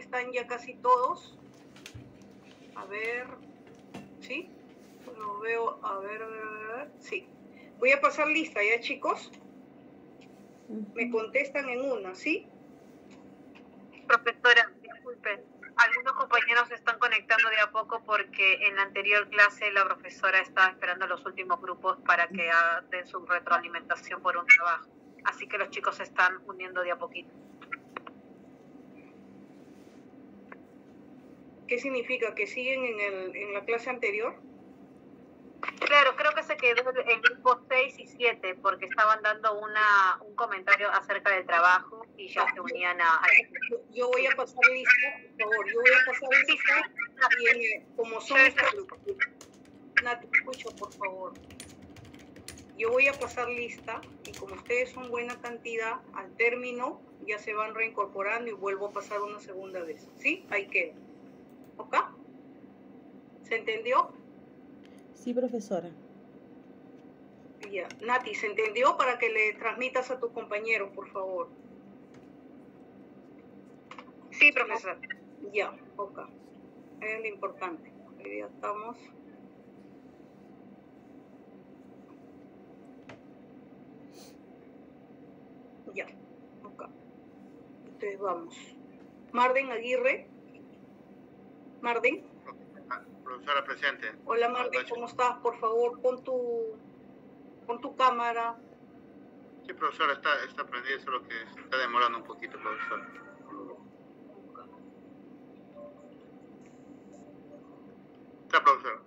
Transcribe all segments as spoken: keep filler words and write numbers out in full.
están ya casi todos. A ver, ¿sí? Lo veo, a ver, a ver, a ver, sí. Voy a pasar lista, ¿ya, chicos? Me contestan en una, ¿sí? Profesora, disculpe, algunos compañeros se están conectando de a poco porque en la anterior clase la profesora estaba esperando a los últimos grupos para que den su retroalimentación por un trabajo. Así que los chicos se están uniendo de a poquito. ¿Qué significa? ¿Que siguen en, el, en la clase anterior? Claro, creo que se quedó el grupo seis y siete porque estaban dando una, un comentario acerca del trabajo y ya se unían a... a... Yo voy a pasar lista, por favor, yo voy a pasar lista y en, como son estos grupos. Nati, escucha, por favor. Yo voy a pasar lista y como ustedes son buena cantidad, al término ya se van reincorporando y vuelvo a pasar una segunda vez. ¿Sí? Ahí queda. ¿Ok? ¿Se entendió? Sí, profesora. Ya. Nati, ¿se entendió? Para que le transmitas a tus compañeros, por favor. Sí, profesora. Ya, ok. Es lo importante. Ahí ya estamos. Ya, ok. Entonces vamos. Marden Aguirre. Marden. Profesora presente. Hola Marden, ¿cómo estás? Por favor, pon tu, pon tu cámara. Sí, profesora, está, está prendida, solo que se está demorando un poquito, profesora. Está, profesora.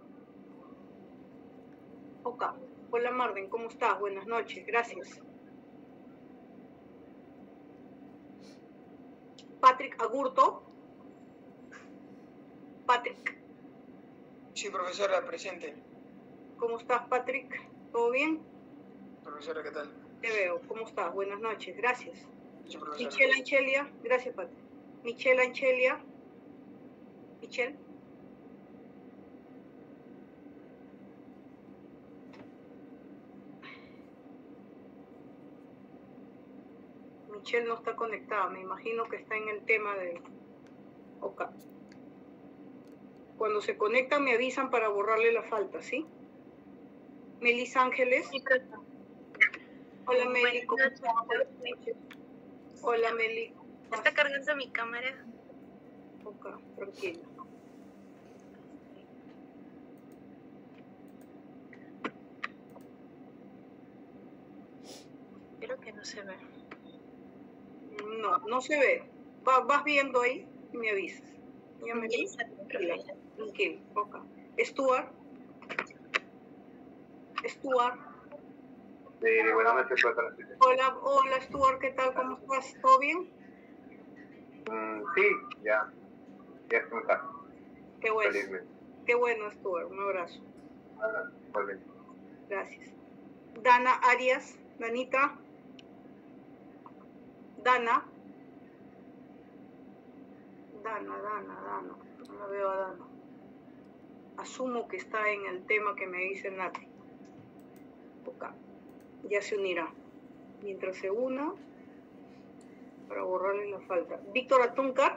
Ok. Hola Marden, ¿cómo estás? Buenas noches, gracias. Patrick Agurto. Patrick. Sí, profesora, presente. ¿Cómo estás, Patrick? ¿Todo bien? Profesora, ¿qué tal? Te veo. ¿Cómo estás? Buenas noches. Gracias. Sí, profesora. Michelle Anchelia. Gracias, Patrick. Michelle Anchelia. Michelle. Michelle no está conectada. Me imagino que está en el tema de... Ok. Cuando se conectan me avisan para borrarle la falta, ¿sí? Melis Ángeles. Sí, profesora. Hola, Meli. ¿Cómo estás? Hola, Meli. ¿Está cargando mi cámara? Ok, tranquila. Creo que no se ve. No, no se ve. Va, vas viendo ahí y me avisas. Ya me Sí, tranquila. Tranquila. Ok. Stuart. Stuart. Sí, buenas noches, profesora. Hola, hola, Stuart. ¿Qué tal? ¿Cómo estás? ¿Todo bien? Mm, sí, ya. Ya estoy en casa. Qué bueno. Felizmente. Qué bueno, Stuart. Un abrazo. Ah, igualmente. Gracias. Dana Arias. Danita. Dana. Dana, Dana, Dana. No la veo a Dana. Asumo que está en el tema que me dice Nati. Ok. Ya se unirá. Mientras se una, para borrarle la falta. Víctor Atúncar.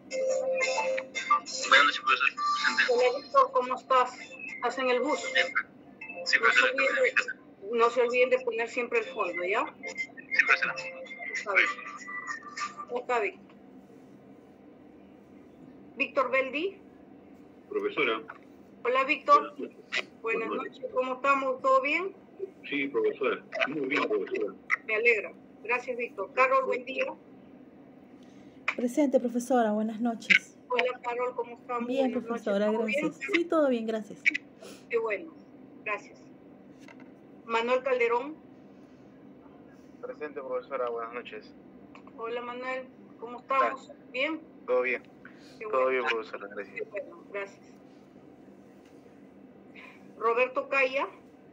Buenas noches, profesor. Presente. Hola, Víctor, ¿cómo estás? ¿Estás en el bus? Sí, No se, profesora. olviden de, no se olviden de poner siempre el fondo, ¿ya? Sí, profesora. Está bien. Está bien. Víctor Beldi. Profesora. Hola, Víctor. Buenas noches. Buenas Buenas noches. ¿Cómo estamos? ¿Todo bien? Sí, profesora. Muy bien, profesora. Me alegra. Gracias, Víctor. Carol, buen día. Presente, profesora. Buenas noches. Hola, Carol, ¿cómo estamos? Bien, Buenas profesora, noches. ¿Todo gracias. bien? Sí, todo bien, gracias. Qué bueno. Gracias. Manuel Calderón. Presente, profesora. Buenas noches. Hola, Manuel. ¿Cómo estamos? ¿Bien? Todo bien. Qué Todo bueno. bien, profesora. Gracias. Qué bueno, gracias. Roberto Calla.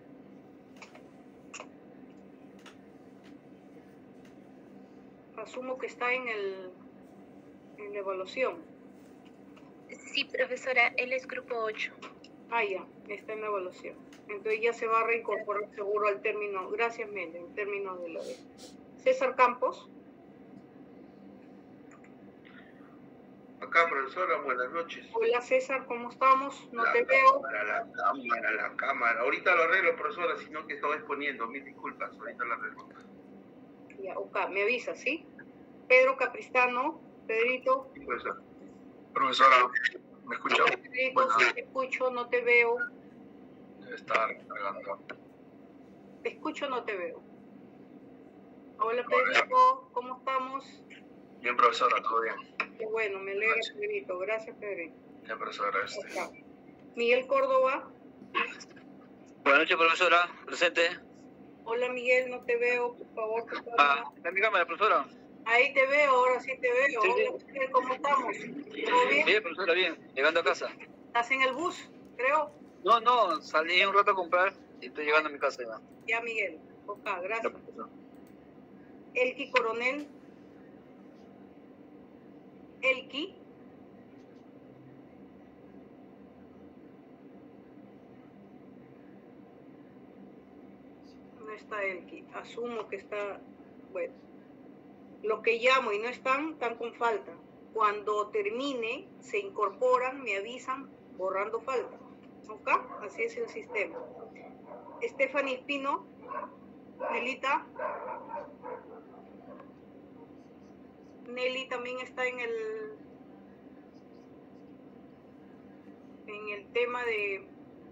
Asumo que está en el en la evaluación. Sí, profesora, él es grupo ocho. Ah, ya, está en la evaluación. Entonces ya se va a reincorporar seguro al término. Gracias, Mel, el término de la vez. César Campos. Acá, acá, profesora, buenas noches. Hola César, ¿cómo estamos? No la te veo. Cámara, la cámara, la cámara. Ahorita lo arreglo, profesora, sino que estaba exponiendo. Mil disculpas, ahorita lo arreglo. Ya, ok, me avisas, ¿sí? Pedro Capristano, Pedrito. Sí, profesora. Profesora, ¿me escucha? Pedrito, Bueno. sí te escucho, no te veo. Debe estar cargando. Te escucho, no te veo. Hola Pedrito, ¿cómo estamos? Bien, profesora, todo bien. Qué bueno, me alegra Pedrito. Gracias, Pedrito. Bien, profesora. Este. Ok. Miguel Córdoba. Buenas noches, profesora. Presente. Hola Miguel, no te veo, por favor. tu Ah, cámara. ¿está en mi cámara, profesora? Ahí te veo, ahora sí te veo. Sí, Hola sí. Miguel, ¿cómo estamos? ¿Todo bien? Bien, profesora, bien. Llegando a casa. ¿Estás en el bus, creo? No, no, salí un rato a comprar y estoy llegando a mi casa ya. Ya, Miguel. Ok, Ya, gracias. profesora. Elki Coronel. Elki. No está Elki. Asumo que está. Bueno. Los que llamo y no están, están con falta. Cuando termine, se incorporan, me avisan, borrando falta. ¿Ok? Así es el sistema. Stephanie Espino. Nelita. Nelly también está en el en el tema de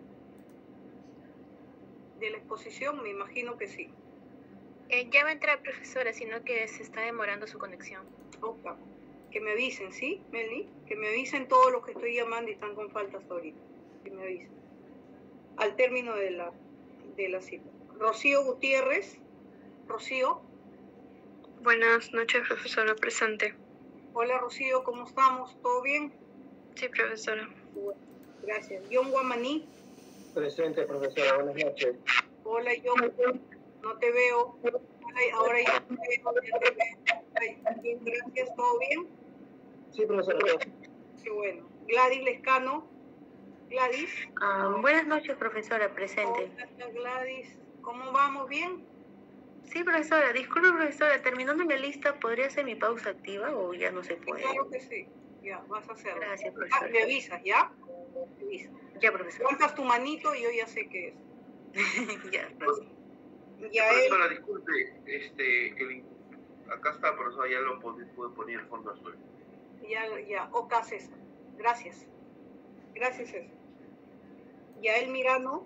de la exposición, me imagino que sí. Eh, ya va a entrar, profesora, sino que se está demorando su conexión. Ok. Que me avisen, ¿sí, Nelly? Que me avisen todos los que estoy llamando y están con faltas ahorita. Que me avisen. Al término de la de la cita. Rocío Gutiérrez. Rocío. Buenas noches, profesora, presente. Hola Rocío, ¿cómo estamos? ¿Todo bien? Sí, profesora. Bueno, gracias. John Guamaní. Presente, profesora, buenas noches. Hola John, no te veo. Hola, ahora ya te veo, ya te veo. Ay, bien, gracias, ¿todo bien? Sí, profesora. Qué bueno. Gladys Lescano. Gladys. Ah, buenas noches, profesora, presente. Hola Gladys, ¿cómo vamos? ¿Bien? Sí, profesora, disculpe, profesora, terminando mi lista, ¿podría hacer mi pausa activa o ya no se puede? Claro que sí, ya, vas a hacerlo. Gracias, Ah, profesora. me avisas, ¿ya? Me avisas. Ya, profesora. Levantas tu manito y yo ya sé qué es. Ya, profesora. Ya profesora, él, disculpe, este, el, acá está, profesora, ya lo pude, pude poner el fondo azul. ya, ya, ok, César. Gracias. Gracias, César. Yael Mirano.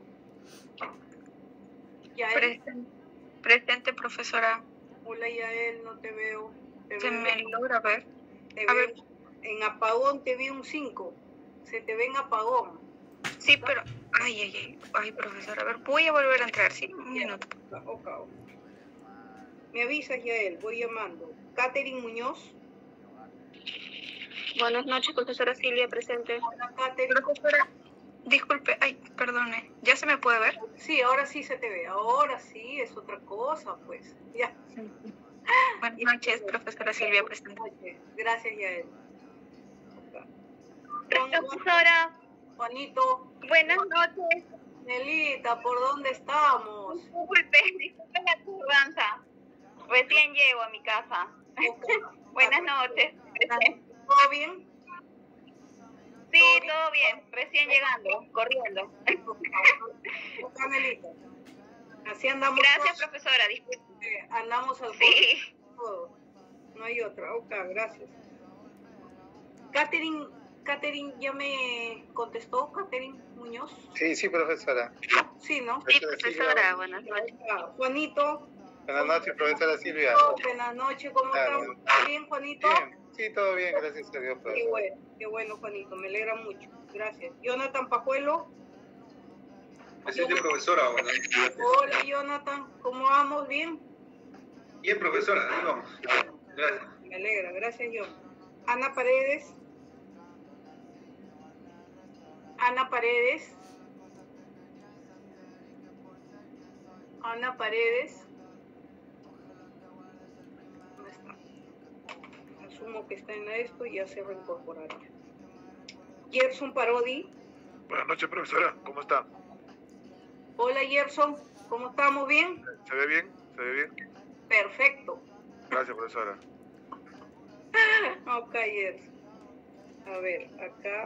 Yael. Presente, presente, profesora. Hola Yael, no te veo. Te Se veo- me logra ver. te A veo- ver. En apagón te vi un cinco. Se te ve en apagón. Sí, pero... Ay, ay, ay, ay, profesora. A ver, voy a volver a entrar, ¿sí? Un minuto. Ok, ok. Me avisas Yael, voy llamando. Catherine Muñoz. Buenas noches, profesora Silvia, presente. Hola Catherine. Profesora, disculpe, ay, perdone. ¿Ya se me puede ver? Sí, ahora sí se te ve. Ahora sí, es otra cosa, pues. Ya. Buenas noches, profesora Silvia, presente. Gracias, Yael. Profesora, Juanito. buenas noches. Nelita, ¿por dónde estamos? Disculpe, disculpe la tardanza. Recién llego a mi casa. Buenas noches. ¿Todo bien? Sí, todo bien. Recién llegando, corriendo. Ok, Nelita. Así andamos. Gracias, todos. profesora. Disculpe. Eh, andamos al Sí. todo. No hay otra. Ok, gracias. Catherine, Catherine, ¿ya me contestó? Catherine Muñoz. Sí, sí, profesora. Sí, ¿no? Sí, profesora, buenas noches. Ah, Juanito. Buenas noches, profesora Silvia. Buenas noches, ¿cómo Ah, estás? bueno. ¿Está bien, Juanito? Bien, sí, todo bien, gracias a Dios, Qué profesora. bueno, qué bueno, Juanito, me alegra mucho. Gracias. Jonathan Pajuelo. Presente, profesora, buenas noches. Hola, Jonathan, ¿cómo vamos? ¿Bien? Bien, profesora, ahí vamos. Gracias. Me alegra, gracias, John. Ana Paredes. Ana Paredes. Ana Paredes. ¿Dónde está? Asumo que está en esto y ya se reincorporará. Gerson Parodi. Buenas noches, profesora. ¿Cómo está? Hola, Gerson. ¿Cómo estamos? ¿Bien? ¿Se ve bien? ¿Se ve bien? Perfecto. Gracias, profesora. Ok, Gerson. A A ver, acá.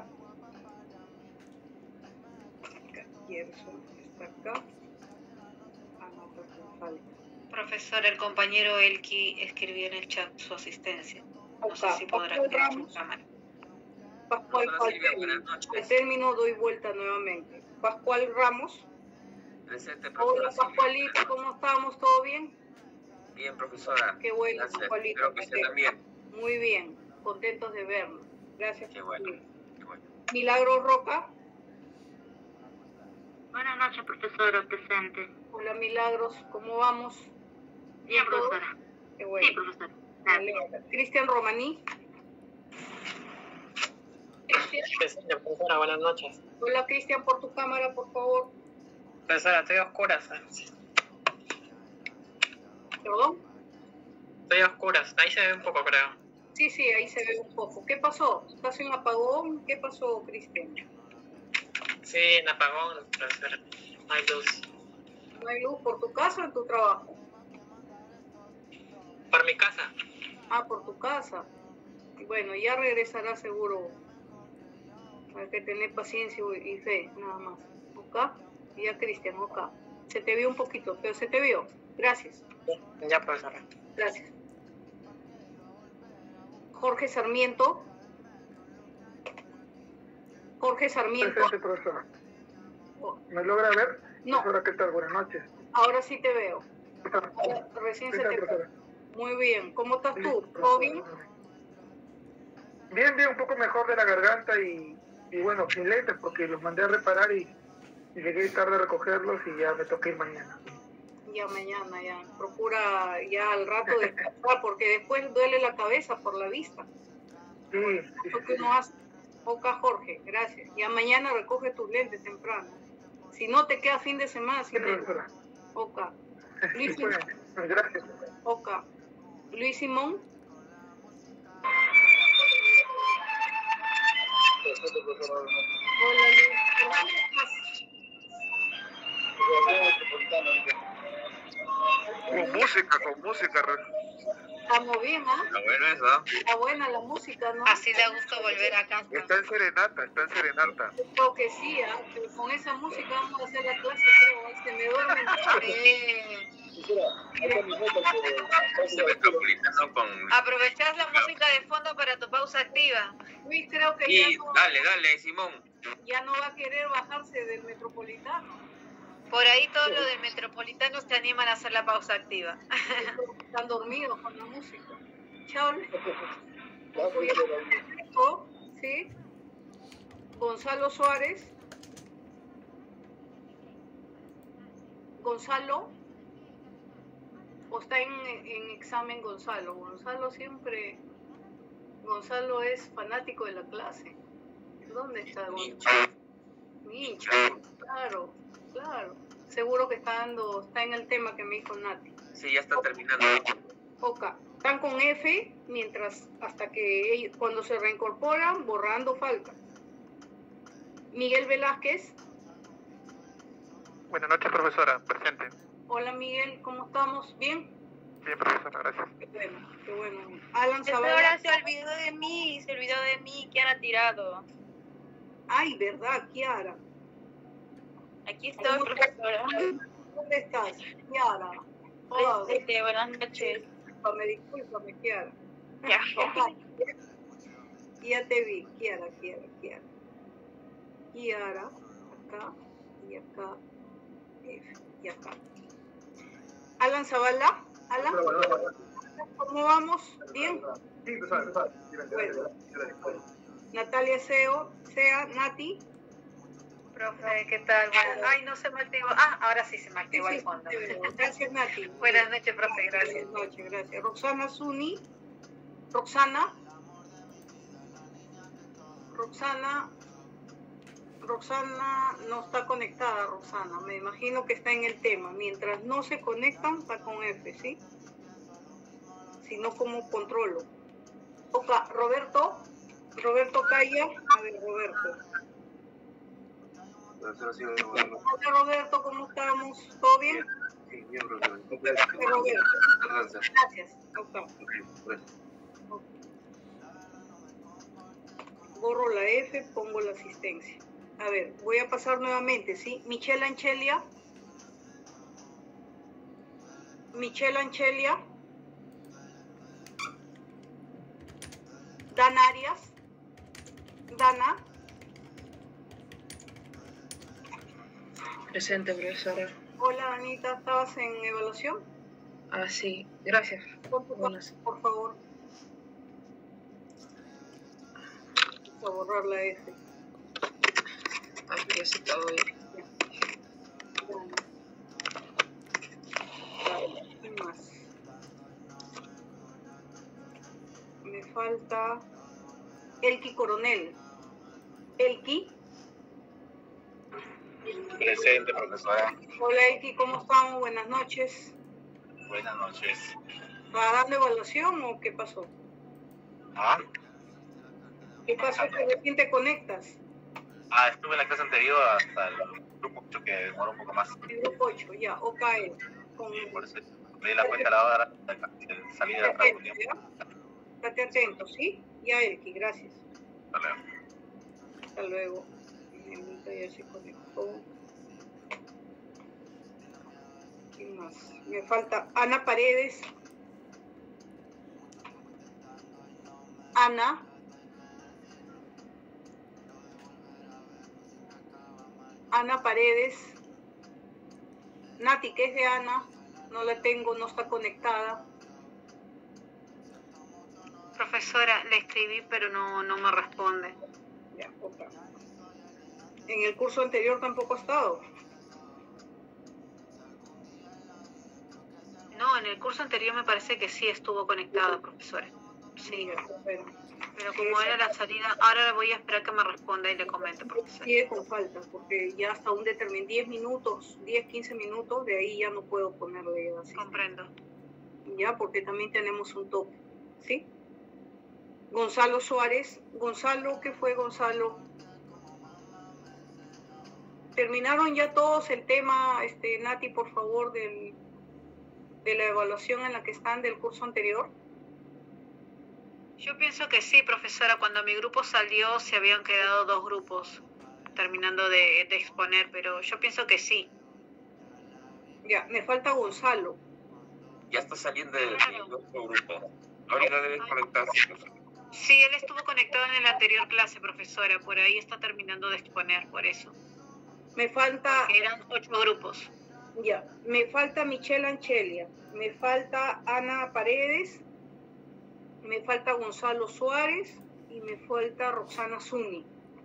Acá, Gerson está acá. Anota con falta. Profesor, el compañero Elki escribió en el chat su asistencia. No sé si podrá activar su cámara. Pascual, al término doy vuelta nuevamente. Pascual Ramos. Presente, profesora. Hola, Pascualito, ¿cómo estamos? ¿Todo bien? Bien, profesora. Qué bueno, gracias. Pascualito. Espero que usted también. Muy bien, contentos de vernos. Gracias. Qué bueno. Qué bueno. Milagro Roca. Buenas noches, profesora, presente. Hola, Milagros, ¿cómo vamos? Bien, profesora. Qué bueno. Sí, profesora. Gracias. Cristian Romaní. Presente, profesora, buenas noches. Hola, Cristian, por tu cámara, por favor. Profesora, estoy a oscuras. ¿Perdón? Estoy a oscuras, ahí se ve un poco, creo. Sí, sí, ahí se ve un poco. ¿Qué pasó? ¿Estás en apagón? ¿Qué pasó, Cristian? Sí, en apagón, profesora. No hay luz. ¿No hay luz por tu casa o en tu trabajo? Por mi casa. Ah, por tu casa. Bueno, ya regresará seguro. Hay que tener paciencia y fe, nada más. ¿Ok? Y ya, Cristian, ok. Se te vio un poquito, pero se te vio. Gracias. Ya, profesora. Gracias. Jorge Sarmiento. Jorge Sarmiento. Presente, profesora. ¿Me logra ver? No. Profesora, ¿qué tal? Buenas noches. Ahora sí te veo. Ahora, recién se te ve. Muy bien. ¿Cómo estás tú? ¿Todo bien? Bien, bien, un poco mejor de la garganta y, y bueno, sin lentes porque los mandé a reparar y, y llegué tarde a recogerlos y ya me toca ir mañana. Ya mañana, ya. Procura ya al rato descansar porque después duele la cabeza por la vista. Sí, sí, Lo que sí. uno hace. Oca, Jorge, gracias. Ya mañana recoge tus lentes temprano. Si no te queda fin de semana, Sí, sin lentes. profesora. Oca. Luis Bueno, Simón. gracias. Oca. Luis Simón. Hola, Luis. ¿Cómo estás? Con música, con música. Estamos bien, ¿ah? Está bueno eso. Está buena la música, ¿no? Así le gusta volver a casa. Está en serenata, está en serenata. Creo que sí, ¿ah? Que con esa música vamos a hacer la clase, creo. ¿Ah? Se me duerme. Eh, Ese metropolitano con... Aprovechás la música de fondo para tu pausa activa. Luis, creo que Y ya no, dale, dale, Simón. ya no va a querer bajarse del Metropolitano. Por ahí todos los del Metropolitano se animan a hacer la pausa activa. Están dormidos con la música. Chao. ¿Sí? Gonzalo Suárez. Gonzalo. ¿O está en, en examen Gonzalo? Gonzalo siempre... Gonzalo es fanático de la clase. ¿Dónde está Gonzalo? Mincha. Claro, claro. Seguro que está dando, está en el tema que me dijo Nati. Sí, ya está terminando. Ok. Están con F mientras, hasta que ellos, cuando se reincorporan, borrando falta. Miguel Velázquez. Buenas noches, profesora. Presente. Hola Miguel, ¿cómo estamos? ¿Bien? Bien, profesora, gracias. Qué bueno, qué bueno. Alan Profesora, Zavala. se olvidó de mí, se olvidó de mí, Kiara Tirado. Ay, ¿verdad, Kiara? Aquí estoy, profesora. ¿Dónde estás, Kiara? Oh, Presente, buenas noches. discúlpame, discúlpame, Kiara. Ya. Ya te vi, Kiara, Kiara, Kiara. Kiara, acá y acá, F, y acá. Alan Zavala, Alan, ¿cómo vamos? ¿Bien? Sí, profesora. Bueno. Natalia Seo, Sea, Nati. Profe, ¿qué tal? Bueno, ay, no se me activó. Ah, ahora sí se me activó Sí, el fondo. Gracias, Nati. Buenas noches, profe, gracias. Buenas noches, gracias. Roxana Zuni. Roxana. Roxana. Roxana no está conectada, Roxana. Me imagino que está en el tema. Mientras no se conectan, está con F, ¿sí? Si no, ¿cómo controlo? Ok, Roberto. Roberto Calla. A ver, Roberto. Hola, Roberto, ¿cómo estamos? ¿Todo bien? Sí, bien, profesor. Roberto. Gracias. Ok. borro la F, pongo la asistencia. A ver, voy a pasar nuevamente, ¿sí? Michelle Anchelia. Michelle Anchelia. Dan Arias. Dana. Presente, profesora. Hola, Anita, ¿estabas en evaluación? Ah, sí, gracias. Pon tu Buenas. por favor. Vamos a borrar la F. Aquí ya se acabó. ¿Qué más? Me falta Elki Coronel. Elki. Presente, profesora. Hola Elki, ¿cómo estamos? Buenas noches. Buenas noches. ¿Va dando evaluación o qué pasó? ¿Ah? ¿Qué pasó que recién te conectas? Ah, estuve en la clase anterior hasta el grupo ocho que demoró un poco más. El grupo ocho, ya, O K E. Con... Por eso me di la cuenta a la hora de salir de Estate la atento, ¿ya? Estate atento, ¿sí? Ya, Elki, gracias. Hasta luego. Hasta luego. Anita ya se conectó. ¿Quién más? Me falta Ana Paredes. Ana. Ana Paredes. Nati, ¿qué es de Ana? No la tengo, no está conectada. Profesora, le escribí pero no, no me responde. Ya, otra. En el curso anterior tampoco ha estado. No, en el curso anterior me parece que sí estuvo conectada, profesora. Sí. Ya, bueno. Pero como era la salida, ahora voy a esperar que me responda y le comento, profesora. Sigue con falta, porque ya hasta un determinado diez minutos, diez, quince minutos, de ahí ya no puedo ponerle así. Comprendo. Ya, porque también tenemos un tope, ¿sí? Gonzalo Suárez. Gonzalo, ¿qué fue Gonzalo? ¿Terminaron ya todos el tema, este, Nati, por favor, del, de la evaluación en la que están del curso anterior? Yo pienso que sí, profesora. Cuando mi grupo salió se habían quedado dos grupos terminando de, de exponer, pero yo pienso que sí. Ya, me falta Gonzalo. Ya está saliendo del otro grupo. Ahorita debe conectarse, profesora. Sí, él estuvo conectado en la anterior clase, profesora. Por ahí está terminando de exponer, por eso. Me falta... Porque eran ocho grupos. Ya, me falta Michelle Anchelia. Me falta Ana Paredes. Me falta Gonzalo Suárez. Y me falta Roxana Zuni.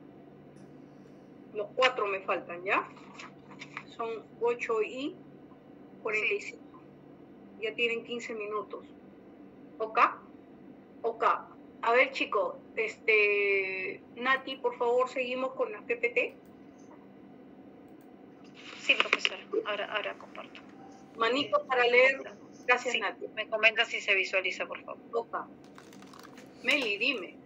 Los cuatro me faltan, ¿ya? Son ocho y cuarenta y cinco. Sí. Ya tienen quince minutos. ¿Ok? Ok. A ver, chicos, este, Nati, por favor, seguimos con las P P T. Sí, profesora. Ahora, ahora comparto. Manito para leer. Gracias, sí, Nati. Me comenta si se visualiza, por favor. Ok. Meli, dime.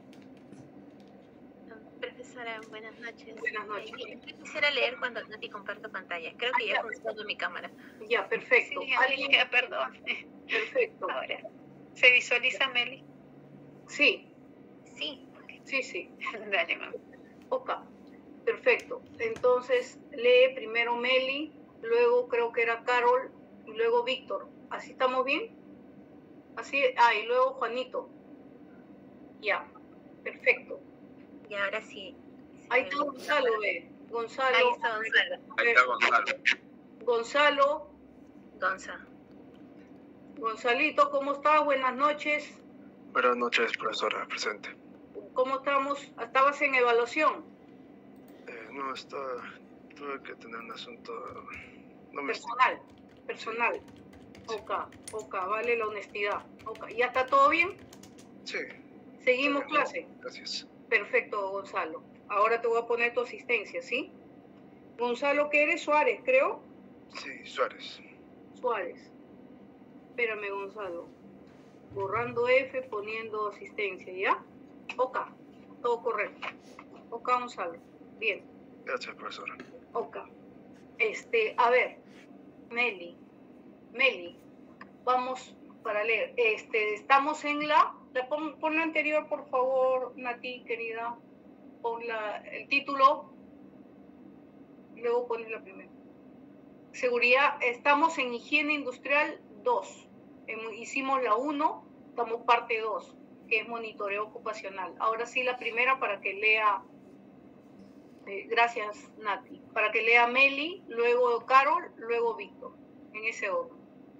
Profesora, buenas noches. Buenas noches. Eh, yo quisiera leer cuando Nati comparto pantalla. Creo que ah, ya funciona mi cámara. Ya, perfecto. Sí, ¿alguien? Ya, perdón. Perfecto. Ahora, ¿se visualiza, Meli? Sí. Sí. Sí, sí. Dale, mamá. Ok. Perfecto. Entonces, lee primero Meli, luego creo que era Carol, y luego Víctor. ¿Así estamos bien? Así, ah, y luego Juanito. Ya. Perfecto. Y ahora sí. sí Ahí está Gonzalo, ve. Gonzalo. Ahí está Gonzalo. Ahí está Gonzalo. Gonzalo. Gonza. Gonzalito, ¿cómo estás? Buenas noches. Buenas noches, profesora, presente. ¿Cómo estamos? ¿Estabas en evaluación? Eh, no, estaba, tuve que tener un asunto no me personal. Estoy... Personal. Sí. Ok, ok, vale la honestidad. Okay. ¿Ya está todo bien? Sí. ¿Seguimos clase? Gracias. Perfecto, Gonzalo. Ahora te voy a poner tu asistencia, ¿sí? Gonzalo, ¿qué eres? Suárez, creo. Sí, Suárez. Suárez. Espérame, Gonzalo. Borrando F, poniendo asistencia, ¿ya? Ok, todo correcto. Ok, Gonzalo. Bien. Gracias, profesora. Ok. Este, a ver, Meli. Meli, vamos para leer. Este, estamos en la La pon, pon la anterior, por favor, Nati, querida. Pon la, el título, luego pones la primera. Seguridad, estamos en higiene industrial dos. Hemos, hicimos la uno, estamos parte dos, que es monitoreo ocupacional. Ahora sí, la primera para que lea, eh, gracias Nati, para que lea Meli, luego Carol, luego Víctor, en ese orden.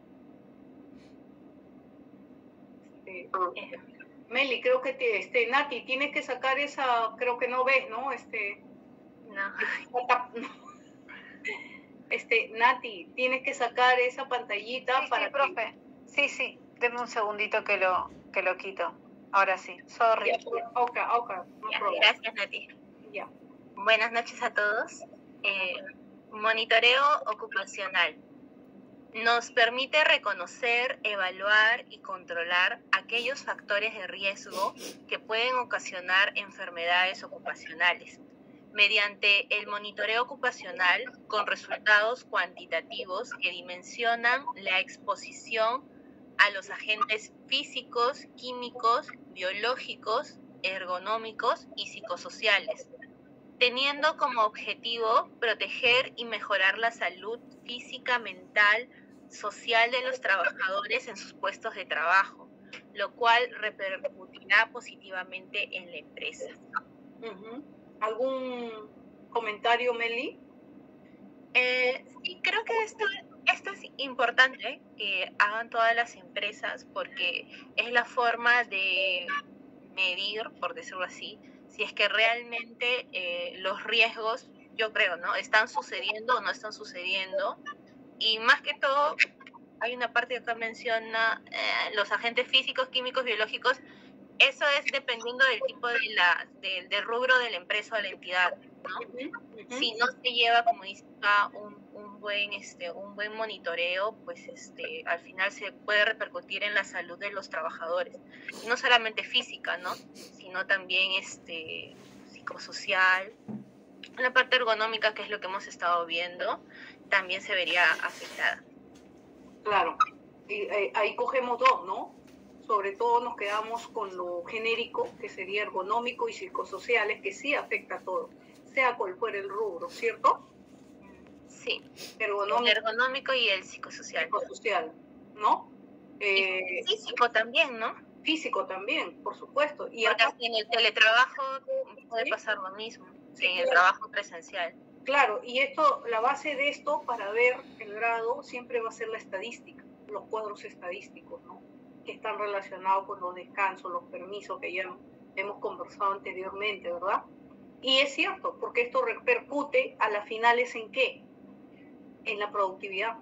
Este, Meli, creo que te, este, Nati, tienes que sacar esa, creo que no ves, ¿no? Este, no. Este, Nati, tienes que sacar esa pantallita Sí, para sí, profe. que... Sí, sí. Deme un segundito que lo, que lo quito. Ahora sí. Sorry. Ya, ok, ok, no Ya, problem. gracias, Nati. Ya. Buenas noches a todos. Eh, monitoreo ocupacional. Nos permite reconocer, evaluar y controlar aquellos factores de riesgo que pueden ocasionar enfermedades ocupacionales. Mediante el monitoreo ocupacional con resultados cuantitativos que dimensionan la exposición a los agentes físicos, químicos, biológicos, ergonómicos y psicosociales, teniendo como objetivo proteger y mejorar la salud física, mental, social de los trabajadores en sus puestos de trabajo, lo cual repercutirá positivamente en la empresa. Uh-huh. ¿Algún comentario, Meli? Eh, sí, creo que esto, esto es importante que hagan todas las empresas porque es la forma de medir, por decirlo así, si es que realmente eh, los riesgos, yo creo, ¿no? Están sucediendo o no están sucediendo. Y más que todo, hay una parte que acá menciona eh, los agentes físicos, químicos, biológicos. Eso es dependiendo del tipo de la, de, del rubro de la empresa o de la entidad, ¿no? Uh-huh. Si no se lleva, como dice acá, un, un buen este un buen monitoreo, pues este al final se puede repercutir en la salud de los trabajadores. Y no solamente física, ¿no? Sino también este psicosocial. La parte ergonómica, que es lo que hemos estado viendo, también se vería afectada. Claro, y, eh, ahí cogemos dos, ¿no? Sobre todo nos quedamos con lo genérico, que sería ergonómico y psicosociales, que sí afecta a todo, sea cual fuera el rubro, ¿cierto? Sí, ergonómico, el ergonómico y el psicosocial. Psicosocial, ¿no? Eh, y físico también, ¿no? Físico también, por supuesto. Y porque acá, en el teletrabajo puede ¿sí? pasar lo mismo, sí, en el claro. trabajo presencial. Claro, y esto, la base de esto para ver el grado siempre va a ser la estadística, los cuadros estadísticos, ¿no? Que están relacionados con los descansos, los permisos que ya hemos conversado anteriormente, ¿verdad? Y es cierto, porque esto repercute a las finales ¿en qué? En la productividad.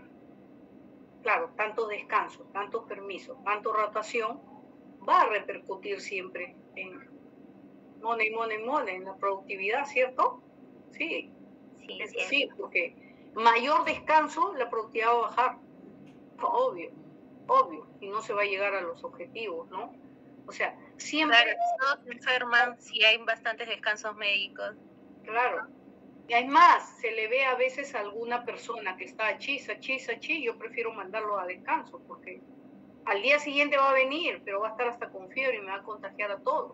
Claro, tanto descanso, tanto permiso, tanto rotación, va a repercutir siempre en money, money, money, en la productividad, ¿cierto? Sí, sí, es sí. sí, porque mayor descanso, la productividad va a bajar, obvio, obvio, y no se va a llegar a los objetivos, ¿no? O sea, siempre... Claro, todos se enferman si hay bastantes descansos médicos. Claro. Y hay más, se le ve a veces a alguna persona que está achis, achis, achis, yo prefiero mandarlo a descanso, porque al día siguiente va a venir, pero va a estar hasta con fiebre y me va a contagiar a todos.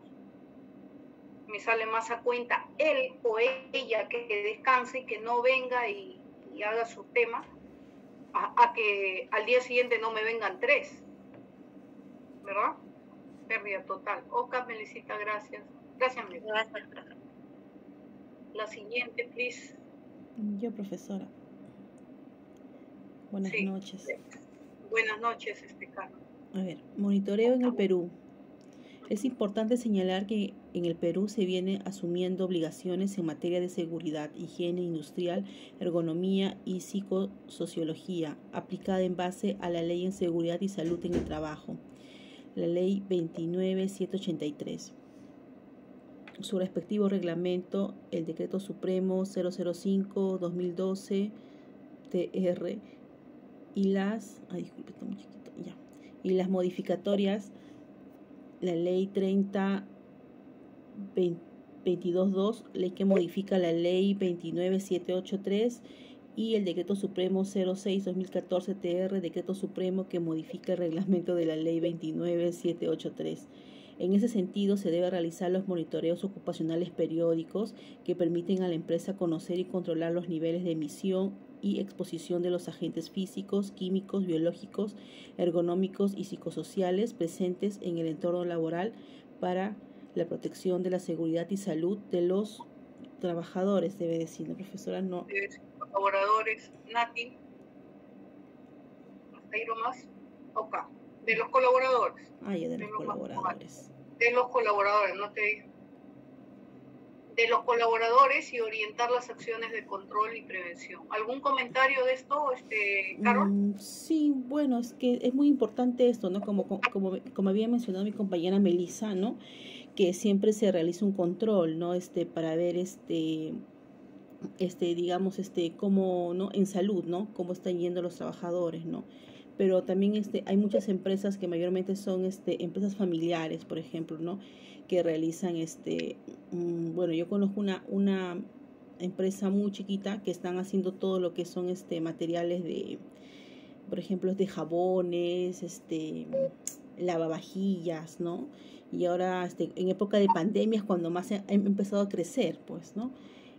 Me sale más a cuenta él o ella que descanse y que no venga y, y haga su tema, a, a que al día siguiente no me vengan tres, ¿verdad? Pérdida total. Ok, Melicita, gracias. Gracias, Melicita. Gracias, profe. La siguiente, please. Yo, profesora. Buenas sí. noches. Buenas noches, este Carlos. A ver, monitoreo en el Perú. Es importante señalar que en el Perú se vienen asumiendo obligaciones en materia de seguridad, higiene industrial, ergonomía y psicosociología, aplicada en base a la Ley en Seguridad y Salud en el Trabajo, la Ley veintinueve mil setecientos ochenta y tres. Su respectivo reglamento, el Decreto Supremo cero cero cinco guión dos mil doce T R y las, ay, disculpe, está muy chiquito, ya, y las modificatorias, la Ley treinta veintidós dos, ley que modifica la Ley veintinueve mil setecientos ochenta y tres y el Decreto Supremo cero seis dos mil catorce T R, Decreto Supremo que modifica el reglamento de la Ley veintinueve mil setecientos ochenta y tres. En ese sentido, se debe realizar los monitoreos ocupacionales periódicos que permiten a la empresa conocer y controlar los niveles de emisión y exposición de los agentes físicos, químicos, biológicos, ergonómicos y psicosociales presentes en el entorno laboral para la protección de la seguridad y salud de los trabajadores, debe decir, ¿no, profesora? No. Colaboradores, Nati. ¿Hasta ahí nomás? Ok. De los colaboradores. Ah, ya, de, de los colaboradores. De los colaboradores, no te digo. De los colaboradores y orientar las acciones de control y prevención. ¿Algún comentario de esto, este, Carol? Mm, sí, bueno, es que es muy importante esto, ¿no? Como, como, como había mencionado mi compañera Melissa, ¿no? Que siempre se realiza un control, ¿no? Este, para ver, este, este, digamos, este, cómo, ¿no? En salud, ¿no? Cómo están yendo los trabajadores, ¿no? Pero también este, hay muchas empresas que mayormente son este, empresas familiares, por ejemplo, ¿no? Que realizan, este, mmm, bueno, yo conozco una, una empresa muy chiquita que están haciendo todo lo que son este, materiales de, por ejemplo, de jabones, este, lavavajillas, ¿no? Y ahora este, en época de pandemia es cuando más ha empezado a crecer, pues, ¿no?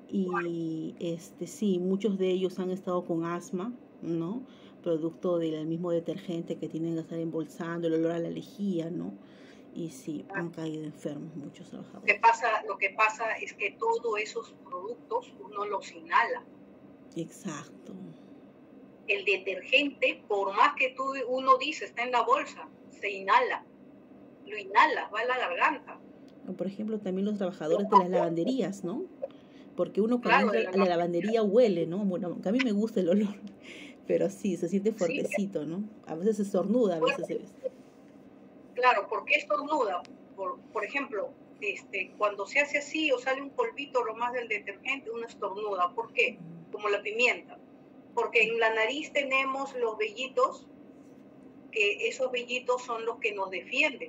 Y este, sí, muchos de ellos han estado con asma, ¿no? Producto del mismo detergente que tienen que estar embolsando, el olor a la lejía, ¿no? Y sí, han caído enfermos muchos trabajadores. Lo que pasa, lo que pasa es que todos esos productos uno los inhala. Exacto. El detergente, por más que tú, uno dice, está en la bolsa, se inhala. Lo inhala, va a la garganta. O por ejemplo, también los trabajadores de las lavanderías, ¿no? Porque uno cuando claro, entra a la lavandería huele, ¿no? Bueno, a mí me gusta el olor. Pero sí, se siente fuertecito, sí. ¿no? A veces se estornuda, a veces se ve. Claro, ¿por qué estornuda? Por, por ejemplo, este, cuando se hace así o sale un polvito lo más del detergente, uno estornuda. ¿Por qué? Como la pimienta. Porque en la nariz tenemos los vellitos, que esos vellitos son los que nos defienden,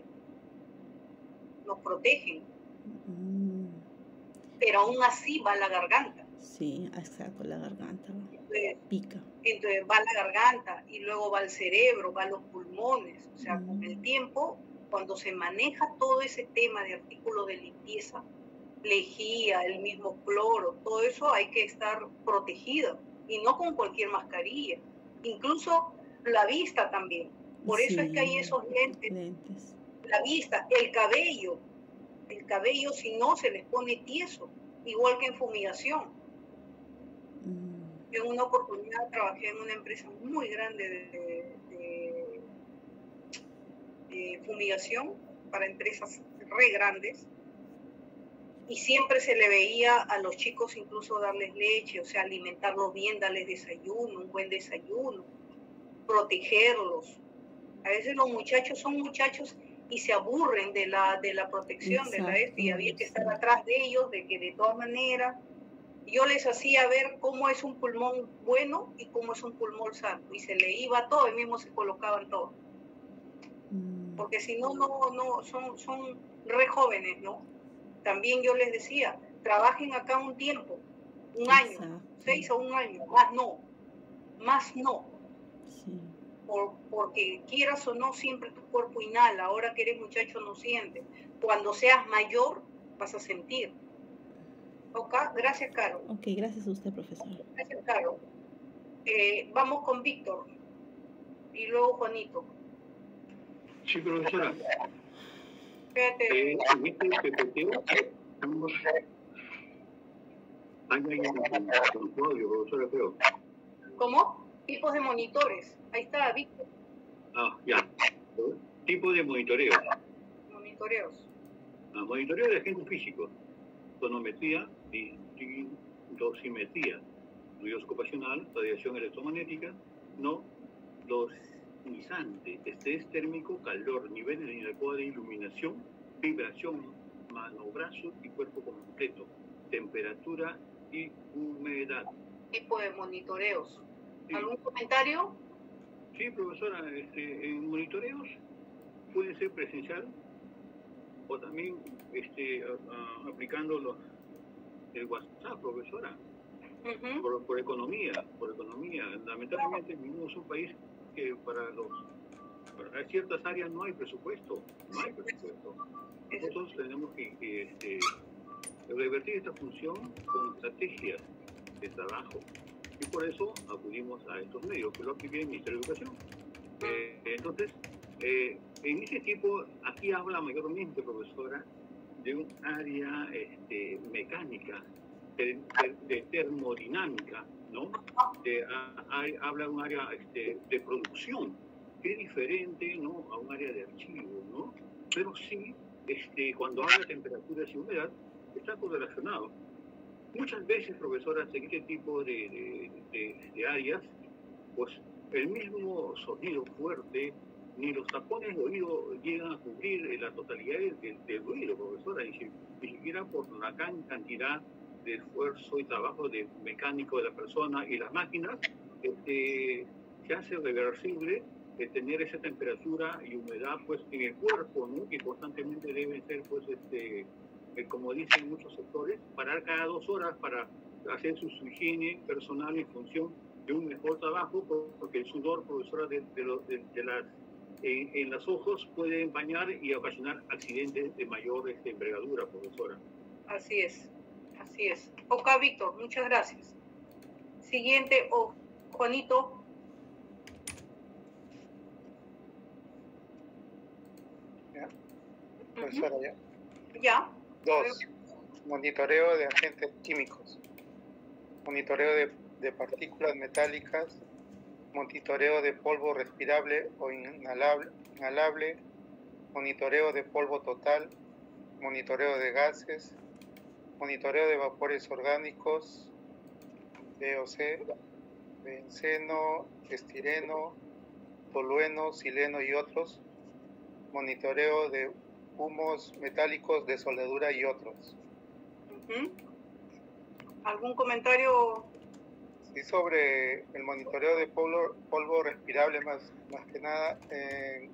nos protegen. Mm. Pero aún así va a la garganta. Sí, exacto, la garganta va. Entonces, pica. Entonces va a la garganta y luego va al cerebro, va a los pulmones. O sea, mm. con el tiempo, cuando se maneja todo ese tema de artículos de limpieza, lejía, el mismo cloro, todo eso hay que estar protegido. Y no con cualquier mascarilla. Incluso la vista también. Por eso sí, es que hay esos lentes. lentes. La vista, el cabello. El cabello, si no, se les pone tieso. Igual que en fumigación. Mm. En una oportunidad trabajé en una empresa muy grande de, de, de fumigación para empresas re grandes. Y siempre se le veía a los chicos incluso darles leche, o sea, alimentarlos bien, darles desayuno, un buen desayuno, protegerlos. A veces los muchachos son muchachos y se aburren de la, de la protección. Exacto. De la F, y había que estar atrás de ellos, de que de todas maneras yo les hacía ver cómo es un pulmón bueno y cómo es un pulmón sano. Y se le iba todo, y mismo se colocaban todo. Mm. Porque si no, no, no, son, son re jóvenes, ¿no? También yo les decía, trabajen acá un tiempo, un año, Exacto. seis o un año, más no, más no. Sí. Por, porque quieras o no, siempre tu cuerpo inhala. Ahora que eres muchacho no sientes. Cuando seas mayor, vas a sentir. Ok, gracias, Caro. Ok, gracias a usted, profesora. Gracias, Caro. Eh, vamos con Víctor y luego Juanito. Sí, profesora. Espérate. Eh, en este P P T tenemos... Hay un código, profesora, creo. ¿Cómo? Tipos de monitores. Ahí está, Víctor. Ah, ya. Tipo de monitoreo. Monitoreos. Ah, monitoreo de agentes físicos. Tonometría, dosimetría, ruido ocupacional, radiación electromagnética, no dosimetría, estrés térmico, calor, niveles inadecuados de iluminación, vibración, mano, brazo y cuerpo completo, temperatura y humedad. Tipo de monitoreos. Sí. ¿Algún comentario? Sí, profesora, este, en monitoreos puede ser presencial o también este, uh, uh, aplicando los, el WhatsApp, profesora. Uh-huh. por, por economía, por economía. Lamentablemente vivimos en un país que para los para ciertas áreas no hay presupuesto, no hay presupuesto. Nosotros tenemos que, que este, revertir esta función con estrategias de trabajo. Y por eso acudimos a estos medios, que lo pide el Ministerio de Educación. Eh, entonces, eh, en ese tipo, aquí habla mayormente, profesora, de un área este, mecánica, de, de, de termodinámica, ¿no? De, a, hay, habla de un área este, de producción, que es diferente, ¿no?, a un área de archivo, ¿no? Pero sí, este, cuando habla de temperaturas y humedad, está correlacionado. Muchas veces, profesoras, en este tipo de, de, de, de áreas, pues el mismo sonido fuerte, ni los tapones de oído llegan a cubrir la totalidad del, del ruido, profesora, ni, ni siquiera por la gran cantidad de esfuerzo y trabajo de mecánico de la persona y las máquinas, este, se hace reversible de tener esa temperatura y humedad pues en el cuerpo, ¿no?, que constantemente deben ser, pues, este, eh, como dicen muchos sectores, parar cada dos horas para hacer su, su higiene personal en función de un mejor trabajo, porque el sudor, profesora, de, de, lo, de, de las, en, en los ojos puede empañar y ocasionar accidentes de mayor este, envergadura, profesora. Así es, así es. Ok, Víctor, muchas gracias. Siguiente, oh, Juanito. ¿Ya? Profesora, ¿ya? Ya. Dos, monitoreo de agentes químicos, monitoreo de, de partículas metálicas, monitoreo de polvo respirable o inhalable, inhalable, monitoreo de polvo total, monitoreo de gases, monitoreo de vapores orgánicos, V O C, benceno, estireno, tolueno, sileno y otros, monitoreo de humos metálicos de soldadura y otros. Uh-huh. ¿Algún comentario? Sí, sobre el monitoreo de polvo, polvo respirable, más, más que nada, eh,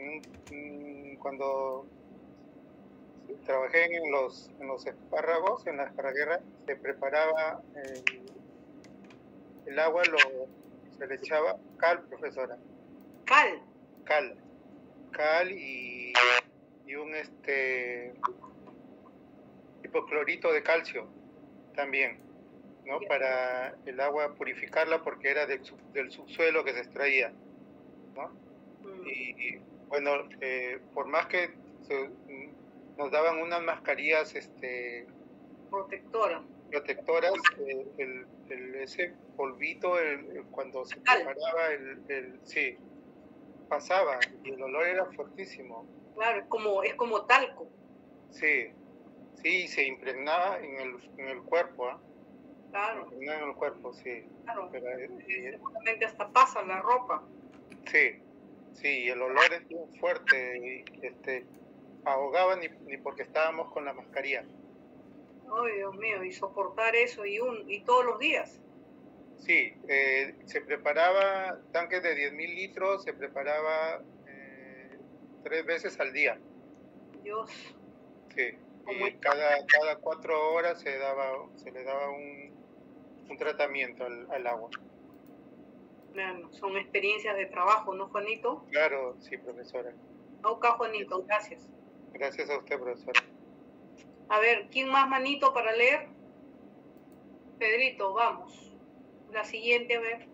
cuando trabajé en los, en los espárragos, en la esparraguera, se preparaba el, el agua, lo, se le echaba cal, profesora. ¿Cal? Cal. Cal y, y un este hipoclorito de calcio también, ¿no? Para el agua purificarla, porque era del, del subsuelo que se extraía, ¿no? Y, y bueno, eh, por más que se, nos daban unas mascarillas este, protectoras, protectoras eh, el, el, ese polvito, el, el, cuando se preparaba, el, el, sí, pasaba y el olor era fuertísimo. Claro, es como, es como talco. Sí, sí, se impregnaba en el, en el cuerpo, ¿ah? ¿eh? Claro. Se impregnaba en el cuerpo, sí. Claro. Pero, y, seguramente hasta pasa la ropa. Sí, sí, y el olor es bien fuerte, y, este, ahogaba ni, ni porque estábamos con la mascarilla. Ay, Dios mío, y soportar eso y, un, y todos los días. Sí, eh, se preparaba tanques de diez mil litros, se preparaba eh, tres veces al día. Dios. Sí, y cada, cada cuatro horas se daba, se le daba un, un tratamiento al, al agua. Bueno, son experiencias de trabajo, ¿no, Juanito? Claro, sí, profesora. Ok, Juanito, gracias. Gracias a usted, profesora. A ver, ¿quién más, manito, para leer? Pedrito, vamos. La siguiente, a ver.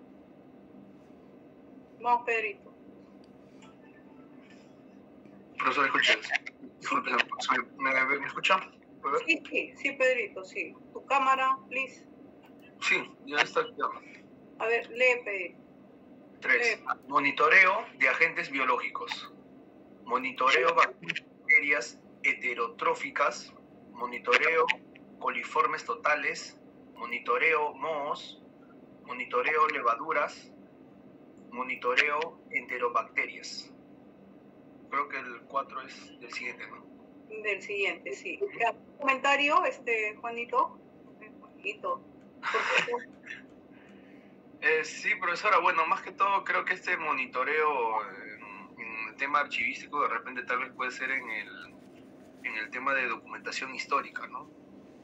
Vamos, Pedrito. Profesor, escuche. Disculpe, ¿me, me escucha? Sí, sí, sí, Pedrito, sí. Tu cámara, please. Sí, ya está. Ya. A ver, lee, Pedrito. Tres. Lee. Monitoreo de agentes biológicos. Monitoreo de bacterias heterotróficas. Monitoreo coliformes totales. Monitoreo mohos. Monitoreo levaduras. Monitoreo enterobacterias. Creo que el cuatro es del siguiente, ¿no? Del siguiente, sí. ¿Un comentario, este, Juanito? Juanito. eh, sí, profesora, bueno, más que todo creo que este monitoreo en, en el tema archivístico de repente tal vez puede ser en el, en el tema de documentación histórica, ¿no? Por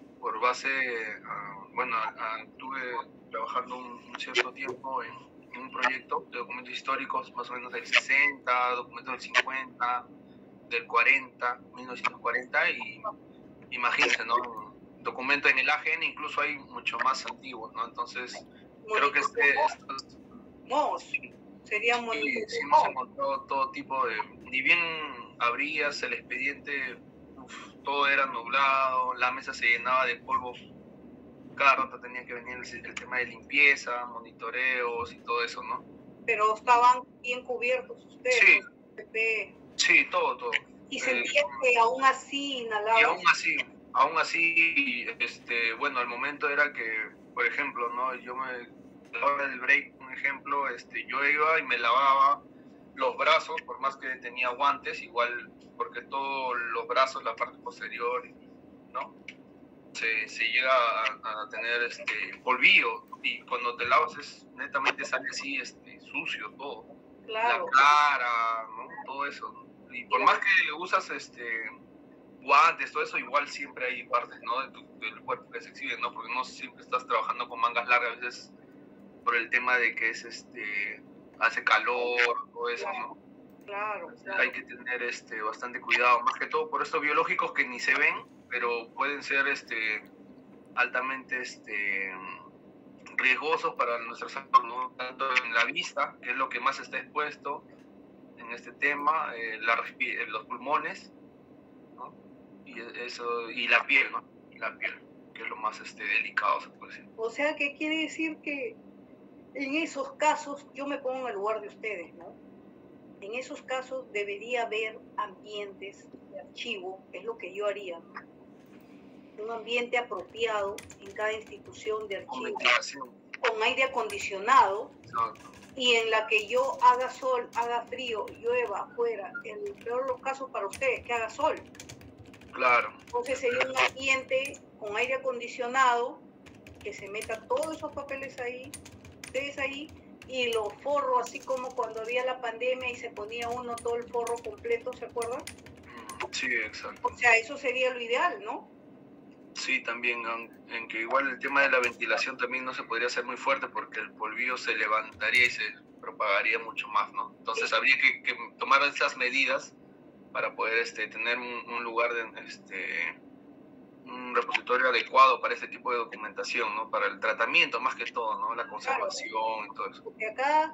base, a, bueno, a, estuve trabajando un, un cierto tiempo en, en un proyecto de documentos históricos, más o menos del sesenta, documentos del cincuenta, del cuarenta, mil novecientos cuarenta, y imagínense, ¿no? Documento en el A G N incluso hay mucho más antiguos, ¿no? Entonces, creo que este... Estos, no, sería muy... Sí, sí hemos encontrado todo tipo de... Ni bien abrías el expediente, uf, todo era nublado, la mesa se llenaba de polvo, cada rato tenía que venir el, el tema de limpieza, monitoreos y todo eso, ¿no? Pero estaban bien cubiertos ustedes. Sí, ¿no? Sí, todo, todo. Y sentías eh, que aún así inhalabas. Y aún así, aún así, este, bueno, al momento era que, por ejemplo, ¿no? Yo me, a la hora del break, un ejemplo, este, yo iba y me lavaba los brazos, por más que tenía guantes, igual, porque todos los brazos, la parte posterior, ¿no? Se, se llega a, a tener este polvillo, y cuando te lavas es netamente sale así, este, sucio todo. Claro. La cara, ¿no? Todo eso, ¿no? Y por más que usas este guantes, todo eso, igual siempre hay partes, ¿no? De tu, del cuerpo que se exhiben, ¿no? Porque no siempre estás trabajando con mangas largas, a veces por el tema de que es este hace calor, todo eso, ¿no? Claro, claro. Hay que tener este bastante cuidado, más que todo por estos biológicos que ni se ven, pero pueden ser este altamente este riesgosos para nuestra salud, ¿no? Tanto en la vista, que es lo que más está expuesto en este tema, eh, la los pulmones, ¿no? Y eso, y la piel, ¿no? Y la piel, que es lo más este delicado, se puede decir. O sea, ¿qué quiere decir? Que en esos casos, yo me pongo en el lugar de ustedes, ¿no? En esos casos debería haber ambientes de archivo, es lo que yo haría, ¿no? Un ambiente apropiado en cada institución de archivo, con aire acondicionado, no. Y en la que yo haga sol, haga frío, llueva afuera, en el peor de los casos para ustedes, que haga sol. Claro. Entonces sería un ambiente con aire acondicionado, que se meta todos esos papeles ahí, ustedes ahí, y los forros, así como cuando había la pandemia y se ponía uno todo el forro completo, ¿se acuerdan? Sí, exacto. O sea, eso sería lo ideal, ¿no? Sí, también, en que igual el tema de la ventilación también no se podría hacer muy fuerte porque el polvillo se levantaría y se propagaría mucho más, ¿no? Entonces sí, habría que, que tomar esas medidas para poder este, tener un, un lugar, de, este, un repositorio adecuado para este tipo de documentación, ¿no? Para el tratamiento más que todo, ¿no? La conservación, claro, y todo eso. Porque acá,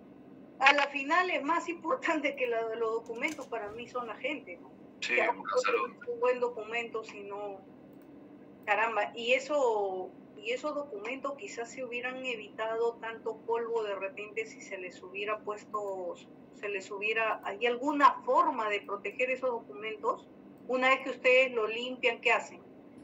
a la final, es más importante que la de los documentos para mí son la gente, ¿no? Sí, la salud. Un buen documento, si no... Caramba, y eso y esos documentos quizás se hubieran evitado tanto polvo de repente si se les hubiera puesto, se les hubiera, ¿hay alguna forma de proteger esos documentos? Una vez que ustedes lo limpian, ¿qué hacen?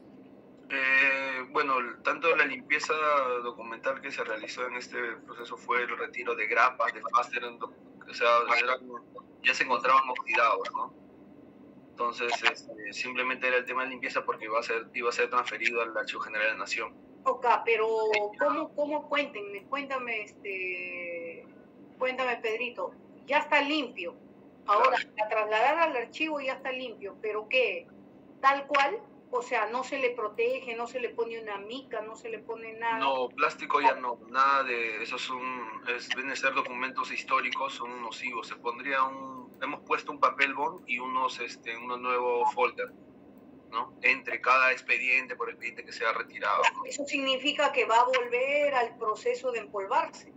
Eh, bueno, tanto la limpieza documental que se realizó en este proceso fue el retiro de grapas, de faster, o sea, eran, ya se encontraban oxidados, ¿no? Entonces, este, simplemente era el tema de limpieza porque iba a ser, iba a ser transferido al Archivo General de la Nación. Ok, pero ¿cómo, cómo cuéntenme? Cuéntame, este, cuéntame, Pedrito. Ya está limpio. Ahora, a trasladar al archivo ya está limpio, pero ¿qué? ¿Tal cual? O sea, no se le protege, no se le pone una mica, no se le pone nada. No, plástico ya no, nada de eso. Son, es, deben ser documentos históricos, son nocivos. Se pondría un, hemos puesto un papel bond y unos, este, unos nuevos folder, ¿no? Entre cada expediente por expediente que sea retirado, ¿no? Eso significa que va a volver al proceso de empolvarse.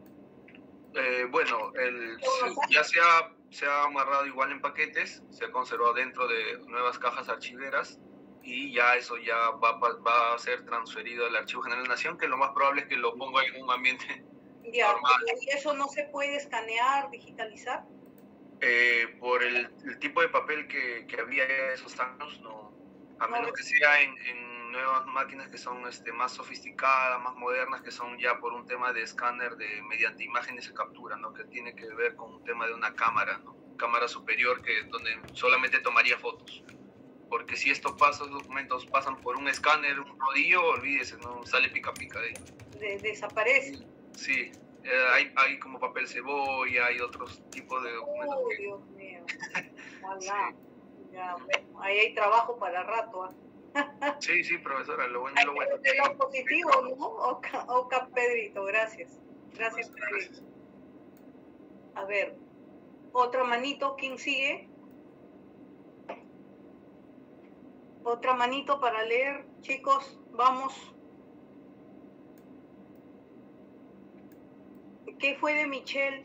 Eh, bueno, el, ya se ha, se ha amarrado igual en paquetes, se ha conservado dentro de nuevas cajas archiveras. Y ya eso ya va, va a ser transferido al Archivo General de la Nación, que lo más probable es que lo ponga en un ambiente ya, normal. ¿Y eso no se puede escanear, digitalizar? Eh, por el, el tipo de papel que, que había esos años, no. A menos que sea en, en nuevas máquinas que son este, más sofisticadas, más modernas, que son ya por un tema de escáner de mediante imágenes se captura, ¿no? Que tiene que ver con un tema de una cámara, ¿no? Cámara superior que donde solamente tomaría fotos. Porque si estos pasos, documentos pasan por un escáner, un rodillo, olvídese, no sale pica pica de ahí. De, desaparece. Sí, eh, hay, hay como papel cebolla, hay otros tipos de documentos. Oh, que... Dios mío. Sí. Ya, bueno, ahí hay trabajo para rato. ¿eh? Sí, sí, profesora, lo bueno es lo bueno. De lo positivo, ¿no? Oca, Oca Pedrito, gracias. Gracias, Pedrito. A ver, otra manito, ¿quién sigue? Otra manito para leer, chicos, vamos. ¿Qué fue de Michelle?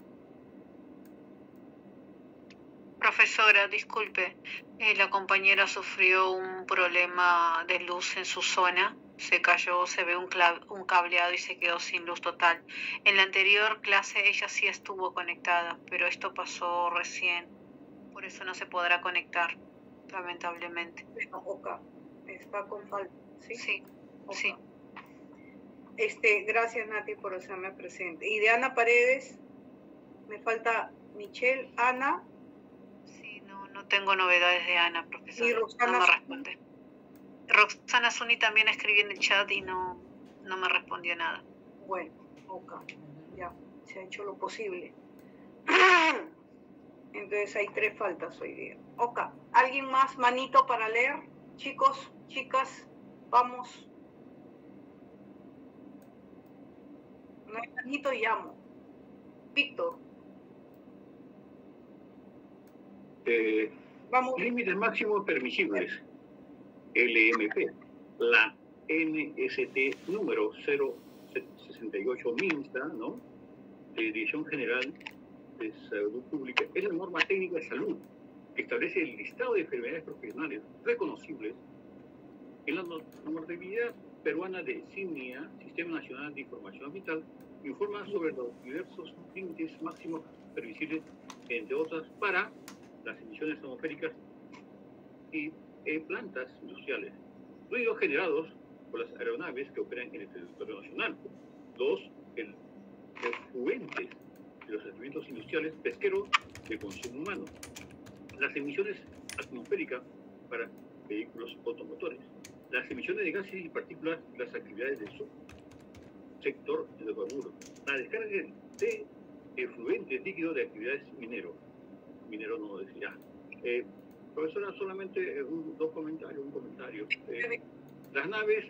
Profesora, disculpe, eh, la compañera sufrió un problema de luz en su zona, se cayó, se ve un, un cableado y se quedó sin luz total. En la anterior clase ella sí estuvo conectada, pero esto pasó recién, por eso no se podrá conectar, lamentablemente. No, Oca, está con falta, ¿sí? Sí, Oca. sí. Este, gracias Nati por hacerme presente. Y de Ana Paredes, me falta Michelle, Ana. No tengo novedades de Ana, profesora. ¿Y Roxana no me Zuni? responde. Roxana Zuni también escribí en el chat y no, no me respondió nada. Bueno, ok, ya, se ha hecho lo posible. Entonces hay tres faltas hoy día. Ok, ¿alguien más manito para leer? Chicos, chicas, vamos. No hay manito, llamo. Víctor. Eh, Vamos. Límites máximos permisibles, L M P, la N S T número cero sesenta y ocho MINSA, ¿no? De Dirección General de Salud Pública, es la norma técnica de salud que establece el listado de enfermedades profesionales reconocibles en la normatividad peruana de S I N I A, Sistema Nacional de Información Vital, informa sobre los diversos límites máximos permisibles, entre otras, para las emisiones atmosféricas y eh, plantas industriales, ruidos generados por las aeronaves que operan en el territorio nacional. Dos, el efluentes de los yacimientos industriales pesqueros de consumo humano. Las emisiones atmosféricas para vehículos automotores. Las emisiones de gases y partículas de las actividades del subsector de hidrocarburos. La descarga de efluentes líquidos de actividades mineros. Minero no decía. Eh, profesora, solamente eh, un, dos comentarios, un comentario. Eh, las naves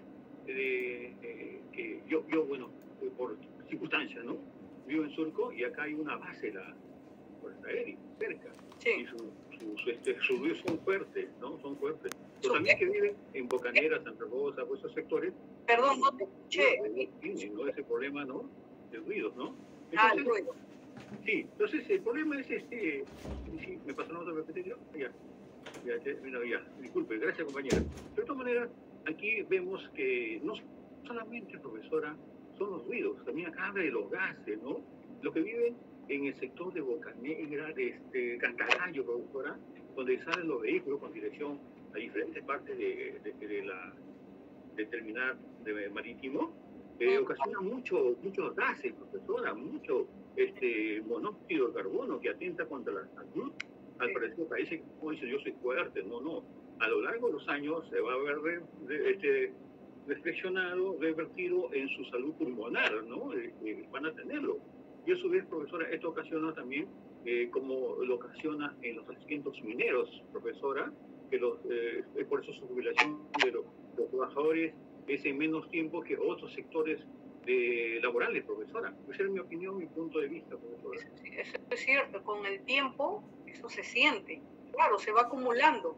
eh, eh, que yo, yo bueno, eh, por circunstancias, ¿no? Vivo en Surco y acá hay una base de la Fuerza Aérea, cerca. Sí. Y sus su, su, este, su ruidos son fuertes, ¿no? Son fuertes. Pero también que viven en Bocanera, Santa Rosa, por esos sectores. Perdón, no te escuché. Tienen, ¿no? Ese problema, ¿no? De ruidos, ¿no? Entonces, ah, el ruido. Sí, entonces el problema es este. Sí, me pasó una otra repetición. Ya, ya, ya, mira, ya, disculpe, gracias compañera. De todas maneras, aquí vemos que no solamente, profesora, son los ruidos, también acá habla de los gases, ¿no? Los que viven en el sector de Boca Negra, de este, Cantagallo, profesora, donde salen los vehículos con dirección a diferentes partes de, de, de la de terminal de marítimo, eh, ocasiona mucho, muchos gases, profesora, mucho este monóxido de carbono que atenta contra la salud. Al parecer parece que, como dice, yo soy fuerte. No, no. A lo largo de los años se va a ver re, re, este, reflexionado, revertido en su salud pulmonar, ¿no? Eh, eh, van a tenerlo. Y a su vez, profesora, esto ocasiona también, eh, como lo ocasiona en los asientos mineros, profesora, que los, eh, por eso su jubilación de los, los trabajadores es en menos tiempo que otros sectores de laborales, profesora. Esa es mi opinión, mi punto de vista, profesora. Eso es cierto, con el tiempo eso se siente. Claro, se va acumulando.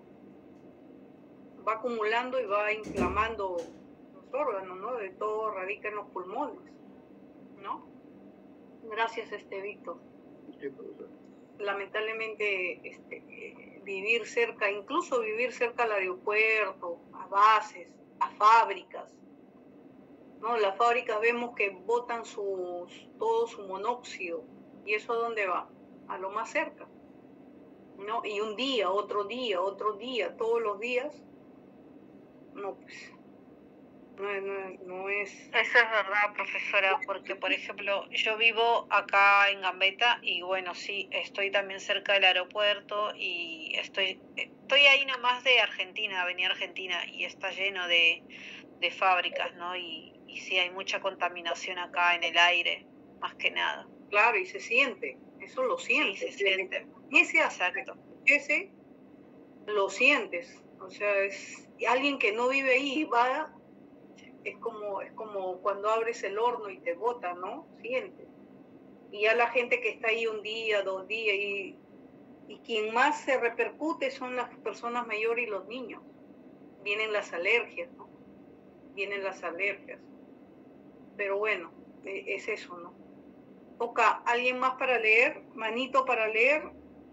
Va acumulando y va inflamando los órganos, ¿no? De todo radica en los pulmones, ¿no? Gracias, este Víctor. Sí, profesora. Lamentablemente, este, eh, vivir cerca, incluso vivir cerca al aeropuerto, a bases, a fábricas, ¿no? Las fábricas vemos que botan sus, todo su monóxido. ¿Y eso a dónde va? A lo más cerca, ¿no? Y un día, otro día, otro día, todos los días, no, pues, no, no, no es... Eso es verdad, profesora, porque, por ejemplo, yo vivo acá en Gambetta y, bueno, sí, estoy también cerca del aeropuerto y estoy, estoy ahí nomás de Argentina, Avenida Argentina, y está lleno de, de fábricas, ¿no? Y, y sí, hay mucha contaminación acá en el aire, más que nada. Claro, y se siente, eso lo sientes. Sí, se siente. Ese exacto. Ese lo sientes, o sea, es Y alguien que no vive ahí va, es como, es como cuando abres el horno y te bota, ¿no? Siente. Y ya la gente que está ahí un día, dos días, y, y quien más se repercute son las personas mayores y los niños. Vienen las alergias, ¿no? Vienen las alergias. Pero bueno, es eso, ¿no? Ok, ¿alguien más para leer? Manito para leer.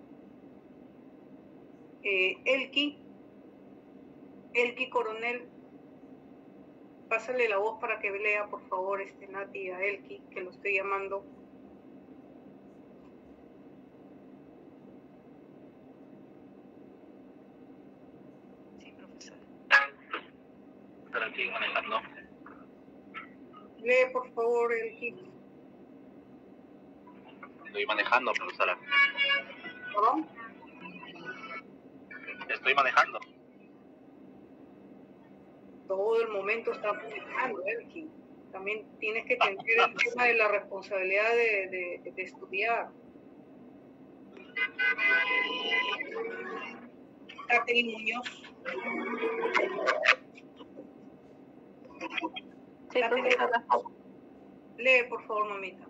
Eh, Elki. Elki Coronel. Pásale la voz para que lea, por favor, este Nati a Elki, que lo estoy llamando. Sí, profesor. Pero aquí manejando. Lee, por favor, Elki. Estoy manejando, profesora. ¿Perdón? Estoy manejando. Todo el momento está manejando, Elki. También tienes que tener el tema de la responsabilidad de, de, de estudiar. Catherine Muñoz. Sí, profesora. Lee, por favor, mamita.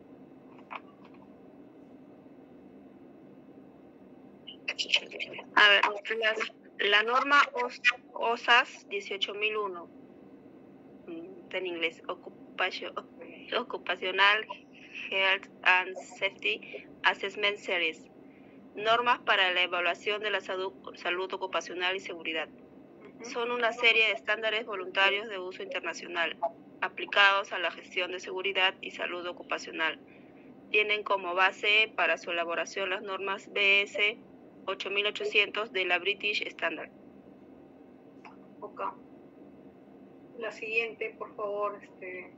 A ver, las, la norma O S A S dieciocho mil uno, está en inglés, Occupation, Occupational Health and Safety Assessment Series, normas para la evaluación de la salud, salud ocupacional y seguridad. Son una serie de estándares voluntarios de uso internacional, aplicados a la gestión de seguridad y salud ocupacional. Tienen como base para su elaboración las normas B S ocho mil ochocientos de la British Standard. Ok. La siguiente, por favor, este...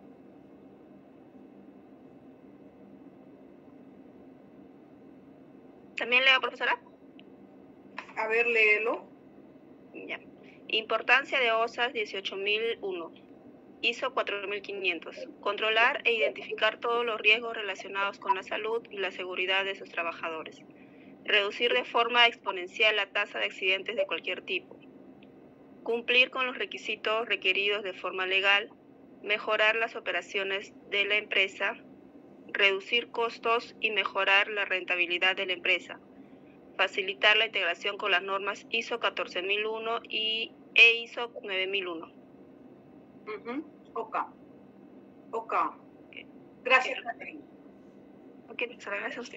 ¿También leo, profesora? A ver, léelo. Ya. Importancia de O S A S dieciocho mil uno. I S O cuatro mil quinientos. Controlar e identificar todos los riesgos relacionados con la salud y la seguridad de sus trabajadores. Reducir de forma exponencial la tasa de accidentes de cualquier tipo. Cumplir con los requisitos requeridos de forma legal. Mejorar las operaciones de la empresa. Reducir costos y mejorar la rentabilidad de la empresa. Facilitar la integración con las normas I S O catorce mil uno y e I S O nueve mil uno. Uh-huh. Ok. Ok. Gracias, Catherine. Ok, gracias a usted.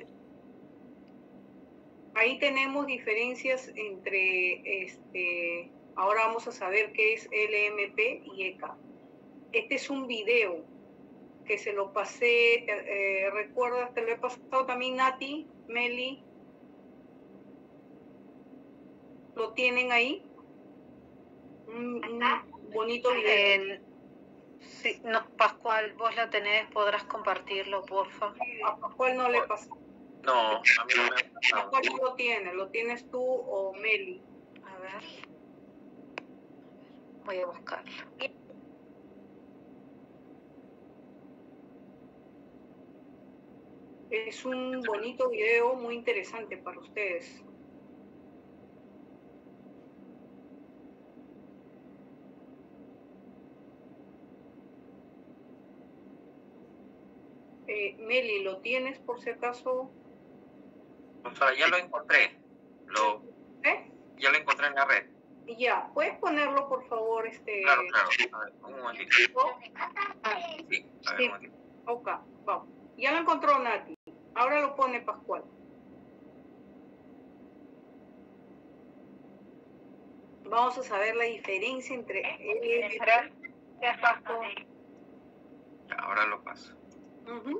Ahí tenemos diferencias entre, este, ahora vamos a saber qué es L M P y E C A. Este es un video que se lo pasé, eh, recuerdas, te lo he pasado también Nati, Meli. ¿Lo tienen ahí? Un, un bonito video. Eh, sí, no, Pascual, vos la tenés, podrás compartirlo, porfa. A Pascual no le pasó. No, a mí no me... Pascual no lo tiene, lo tienes tú o Meli. A ver. Voy a buscarlo. Es un bonito video muy interesante para ustedes. Eh, Meli, ¿lo tienes por si acaso? Profesora, ya lo encontré. Lo, ¿Eh? Ya lo encontré en la red. Ya, ¿puedes ponerlo por favor? Este... Claro, claro. A ver, un momentito. Sí, a ver, Sí. un momentito. Ok, vamos. Ya lo encontró Nati. Ahora lo pone Pascual. Vamos a saber la diferencia entre L Ahora lo paso. Uh-huh.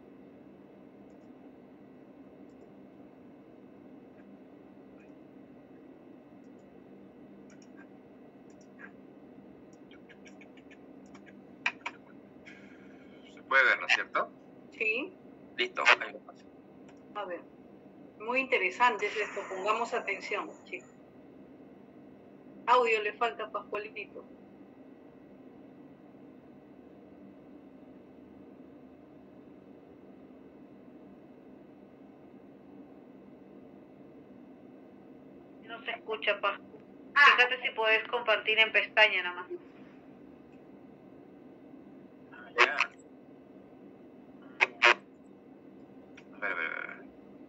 Se puede ver, ¿no es cierto? Sí. Listo, ahí lo paso. A ver. Muy interesante es esto. Pongamos atención, chicos. Audio le falta a Pascualito. No se escucha, Pascual. Fíjate si puedes compartir en pestaña nomás. Ya. A ver, a ver, a ver.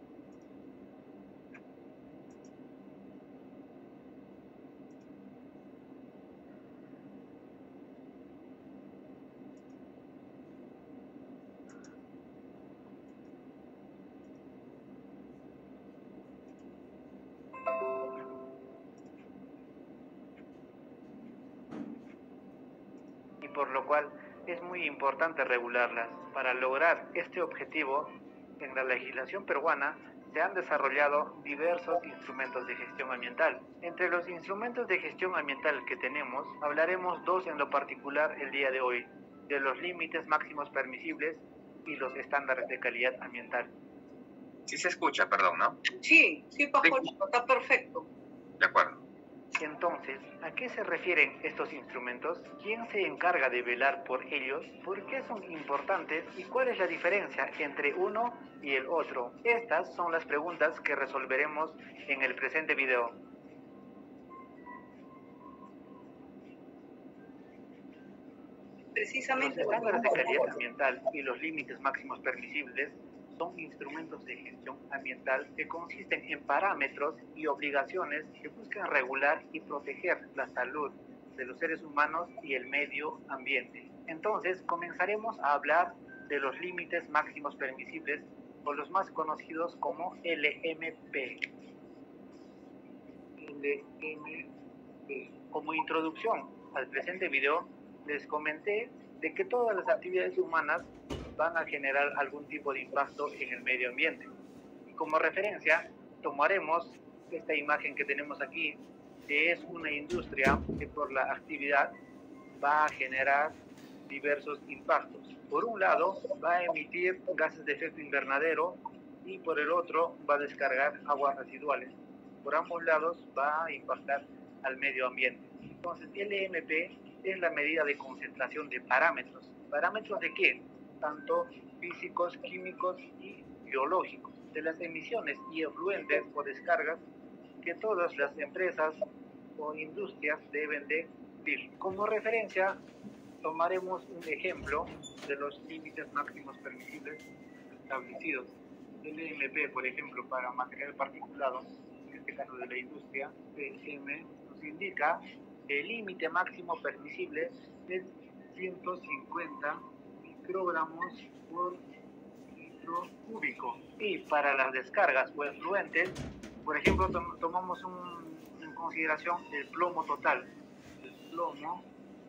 Y por lo cual es muy importante regularlas. Para lograr este objetivo, en la legislación peruana se han desarrollado diversos instrumentos de gestión ambiental. Entre los instrumentos de gestión ambiental que tenemos, hablaremos dos en lo particular el día de hoy, de los límites máximos permisibles y los estándares de calidad ambiental. Sí se escucha, perdón, ¿no? Sí, sí, Pascualito, está perfecto. De acuerdo. Entonces, ¿a qué se refieren estos instrumentos? ¿Quién se encarga de velar por ellos? ¿Por qué son importantes? ¿Y cuál es la diferencia entre uno y el otro? Estas son las preguntas que resolveremos en el presente video. Precisamente. Los estándares de calidad ambiental y los límites máximos permisibles son instrumentos de gestión ambiental que consisten en parámetros y obligaciones que buscan regular y proteger la salud de los seres humanos y el medio ambiente. Entonces, comenzaremos a hablar de los límites máximos permisibles, o los más conocidos como L M P. L M P. Como introducción al presente video, les comenté de que todas las actividades humanas van a generar algún tipo de impacto en el medio ambiente. Y como referencia, tomaremos esta imagen que tenemos aquí, que es una industria que por la actividad va a generar diversos impactos. Por un lado, va a emitir gases de efecto invernadero y por el otro va a descargar aguas residuales. Por ambos lados va a impactar al medio ambiente. Entonces, L M P es la medida de concentración de parámetros. ¿Parámetros de qué? Tanto físicos, químicos y biológicos, de las emisiones y efluentes o descargas que todas las empresas o industrias deben de cumplir. Como referencia, tomaremos un ejemplo de los límites máximos permisibles establecidos. El L M P, por ejemplo, para material particulado, en este caso de la industria, P M, nos indica que el límite máximo permisible es ciento cincuenta microgramos por litro cúbico. Y para las descargas o efluentes, por ejemplo, tom tomamos un, en consideración el plomo total. El plomo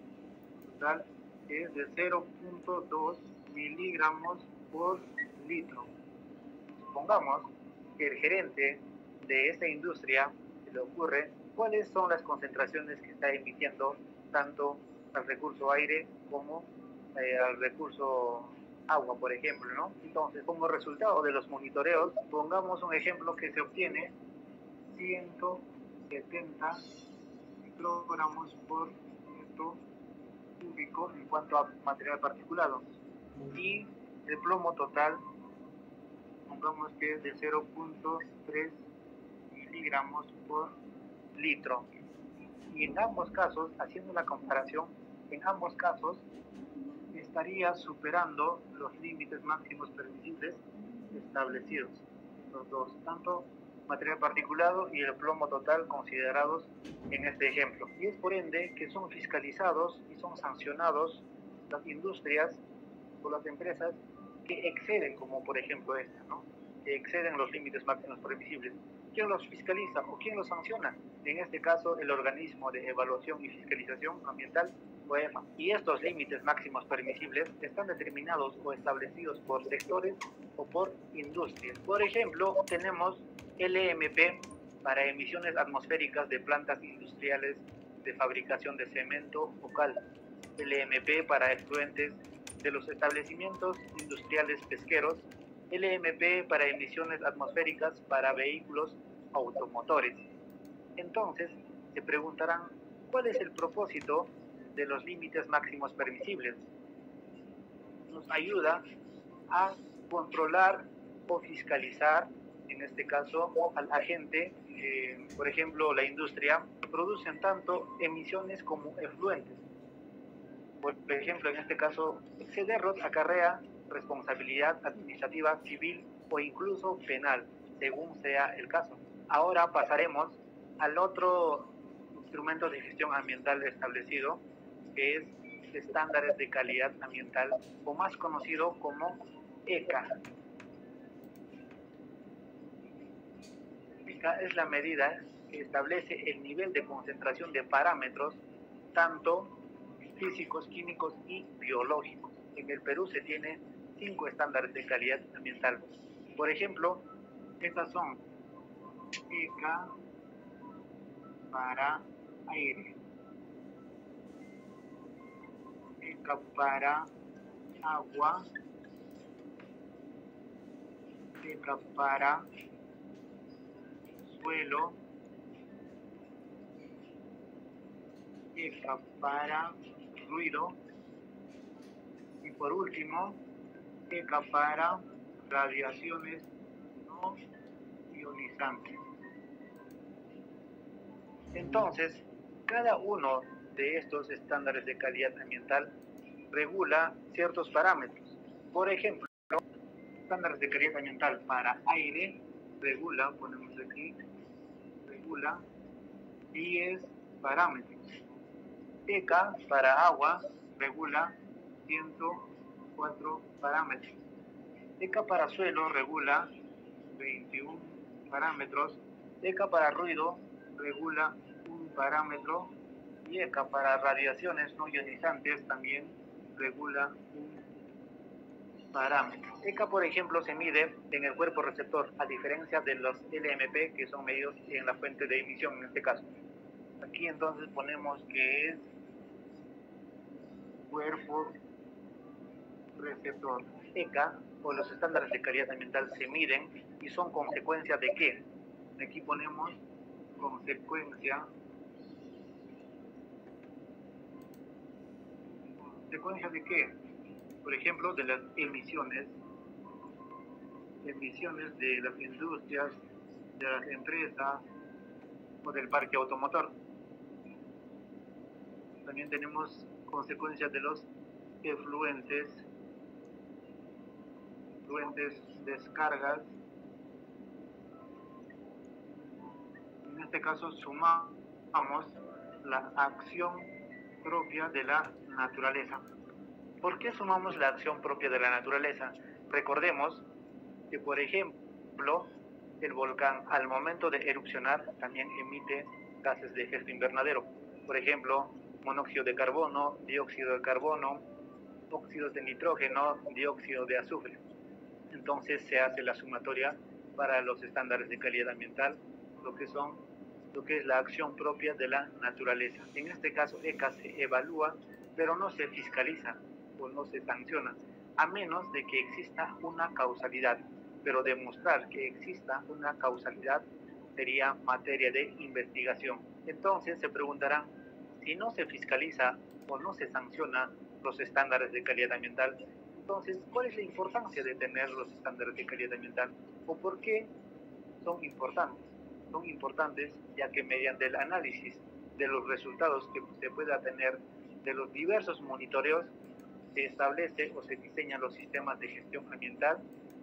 total es de cero punto dos miligramos por litro. Supongamos que el gerente de esta industria se le ocurre cuáles son las concentraciones que está emitiendo tanto al recurso aire como eh, al recurso agua, por ejemplo, ¿no? Entonces, como resultado de los monitoreos, pongamos un ejemplo que se obtiene ciento setenta microgramos por metro cúbico en cuanto a material particulado, y el plomo total, pongamos que es de cero punto tres miligramos por litro. Y en ambos casos, haciendo la comparación, en ambos casos estaría superando los límites máximos permisibles establecidos, los dos, tanto material particulado y el plomo total considerados en este ejemplo. Y es por ende que son fiscalizados y son sancionados las industrias o las empresas que exceden, como por ejemplo esta, ¿no? Que exceden los límites máximos permisibles. ¿Quién los fiscaliza o quién los sanciona? En este caso, el organismo de evaluación y fiscalización ambiental, O E M A. Y estos límites máximos permisibles están determinados o establecidos por sectores o por industrias. Por ejemplo, tenemos L M P para emisiones atmosféricas de plantas industriales de fabricación de cemento o cal. L M P para efluentes de los establecimientos industriales pesqueros. L M P para emisiones atmosféricas para vehículos automotores. Entonces, se preguntarán, ¿cuál es el propósito de los límites máximos permisibles? Nos ayuda a controlar o fiscalizar, en este caso, al agente, eh, por ejemplo, la industria, producen tanto emisiones como efluentes. Por ejemplo, en este caso, excederlos acarrea responsabilidad administrativa, civil o incluso penal, según sea el caso. Ahora pasaremos al otro instrumento de gestión ambiental establecido, que es estándares de calidad ambiental, o más conocido como E C A. E C A es la medida que establece el nivel de concentración de parámetros, tanto físicos, químicos y biológicos. En el Perú se tiene cinco estándares de calidad ambiental. Por ejemplo, estas son E C A para aire, E C A para agua, E C A para suelo, E C A para ruido y por último E C A para radiaciones no ionizantes. Entonces, cada uno de estos estándares de calidad ambiental regula ciertos parámetros. Por ejemplo, estándares de calidad ambiental para aire regula, ponemos aquí, regula diez parámetros. E C A para agua regula ciento cuatro parámetros. E C A para suelo regula veintiún parámetros. E C A para ruido regula un parámetro. Y E C A para radiaciones no ionizantes también regula un parámetro. E C A, por ejemplo, se mide en el cuerpo receptor, a diferencia de los L M P que son medidos en la fuente de emisión en este caso. Aquí entonces ponemos que es cuerpo receptor. E C A o los estándares de calidad ambiental se miden y son consecuencia de qué. Aquí ponemos consecuencia consecuencia de qué. Por ejemplo, de las emisiones emisiones de las industrias, de las empresas o del parque automotor. También tenemos consecuencias de los efluentes, efluentes, descargas. En este caso sumamos la acción propia de la naturaleza. ¿Por qué sumamos la acción propia de la naturaleza? Recordemos que, por ejemplo, el volcán al momento de erupcionar también emite gases de efecto invernadero. Por ejemplo, monóxido de carbono, dióxido de carbono, óxidos de nitrógeno, dióxido de azufre. Entonces se hace la sumatoria para los estándares de calidad ambiental, lo que son, lo que es la acción propia de la naturaleza. En este caso, E C A se evalúa, pero no se fiscaliza o no se sanciona, a menos de que exista una causalidad. Pero demostrar que exista una causalidad sería materia de investigación. Entonces se preguntarán, si no se fiscaliza o no se sanciona los estándares de calidad ambiental, entonces, ¿cuál es la importancia de tener los estándares de calidad ambiental? ¿O por qué son importantes? Son importantes ya que mediante el análisis de los resultados que se pueda tener de los diversos monitoreos, se establece o se diseñan los sistemas de gestión ambiental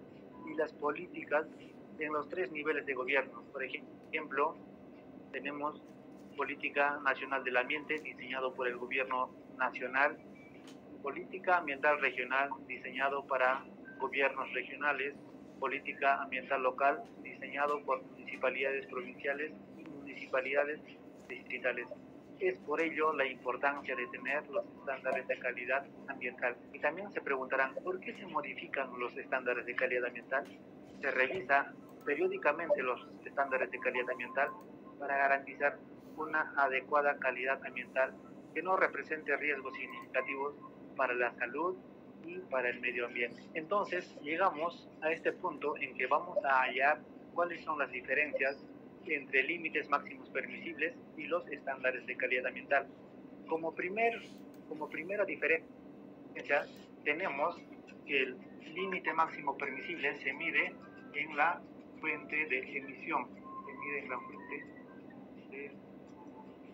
y las políticas en los tres niveles de gobierno. Por ejemplo, tenemos Política Nacional del Ambiente, diseñado por el Gobierno Nacional, Política Ambiental Regional, diseñado para gobiernos regionales, Política Ambiental Local, diseñado por municipalidades provinciales y municipalidades distritales. Es por ello la importancia de tener los estándares de calidad ambiental. Y también se preguntarán, ¿por qué se modifican los estándares de calidad ambiental? Se revisa periódicamente los estándares de calidad ambiental para garantizar una adecuada calidad ambiental que no represente riesgos significativos para la salud y para el medio ambiente. Entonces, llegamos a este punto en que vamos a hallar cuáles son las diferencias entre límites máximos permisibles y los estándares de calidad ambiental. Como, primer, como primera diferencia, tenemos que el límite máximo permisible se mide en la fuente de emisión, se mide en la fuente de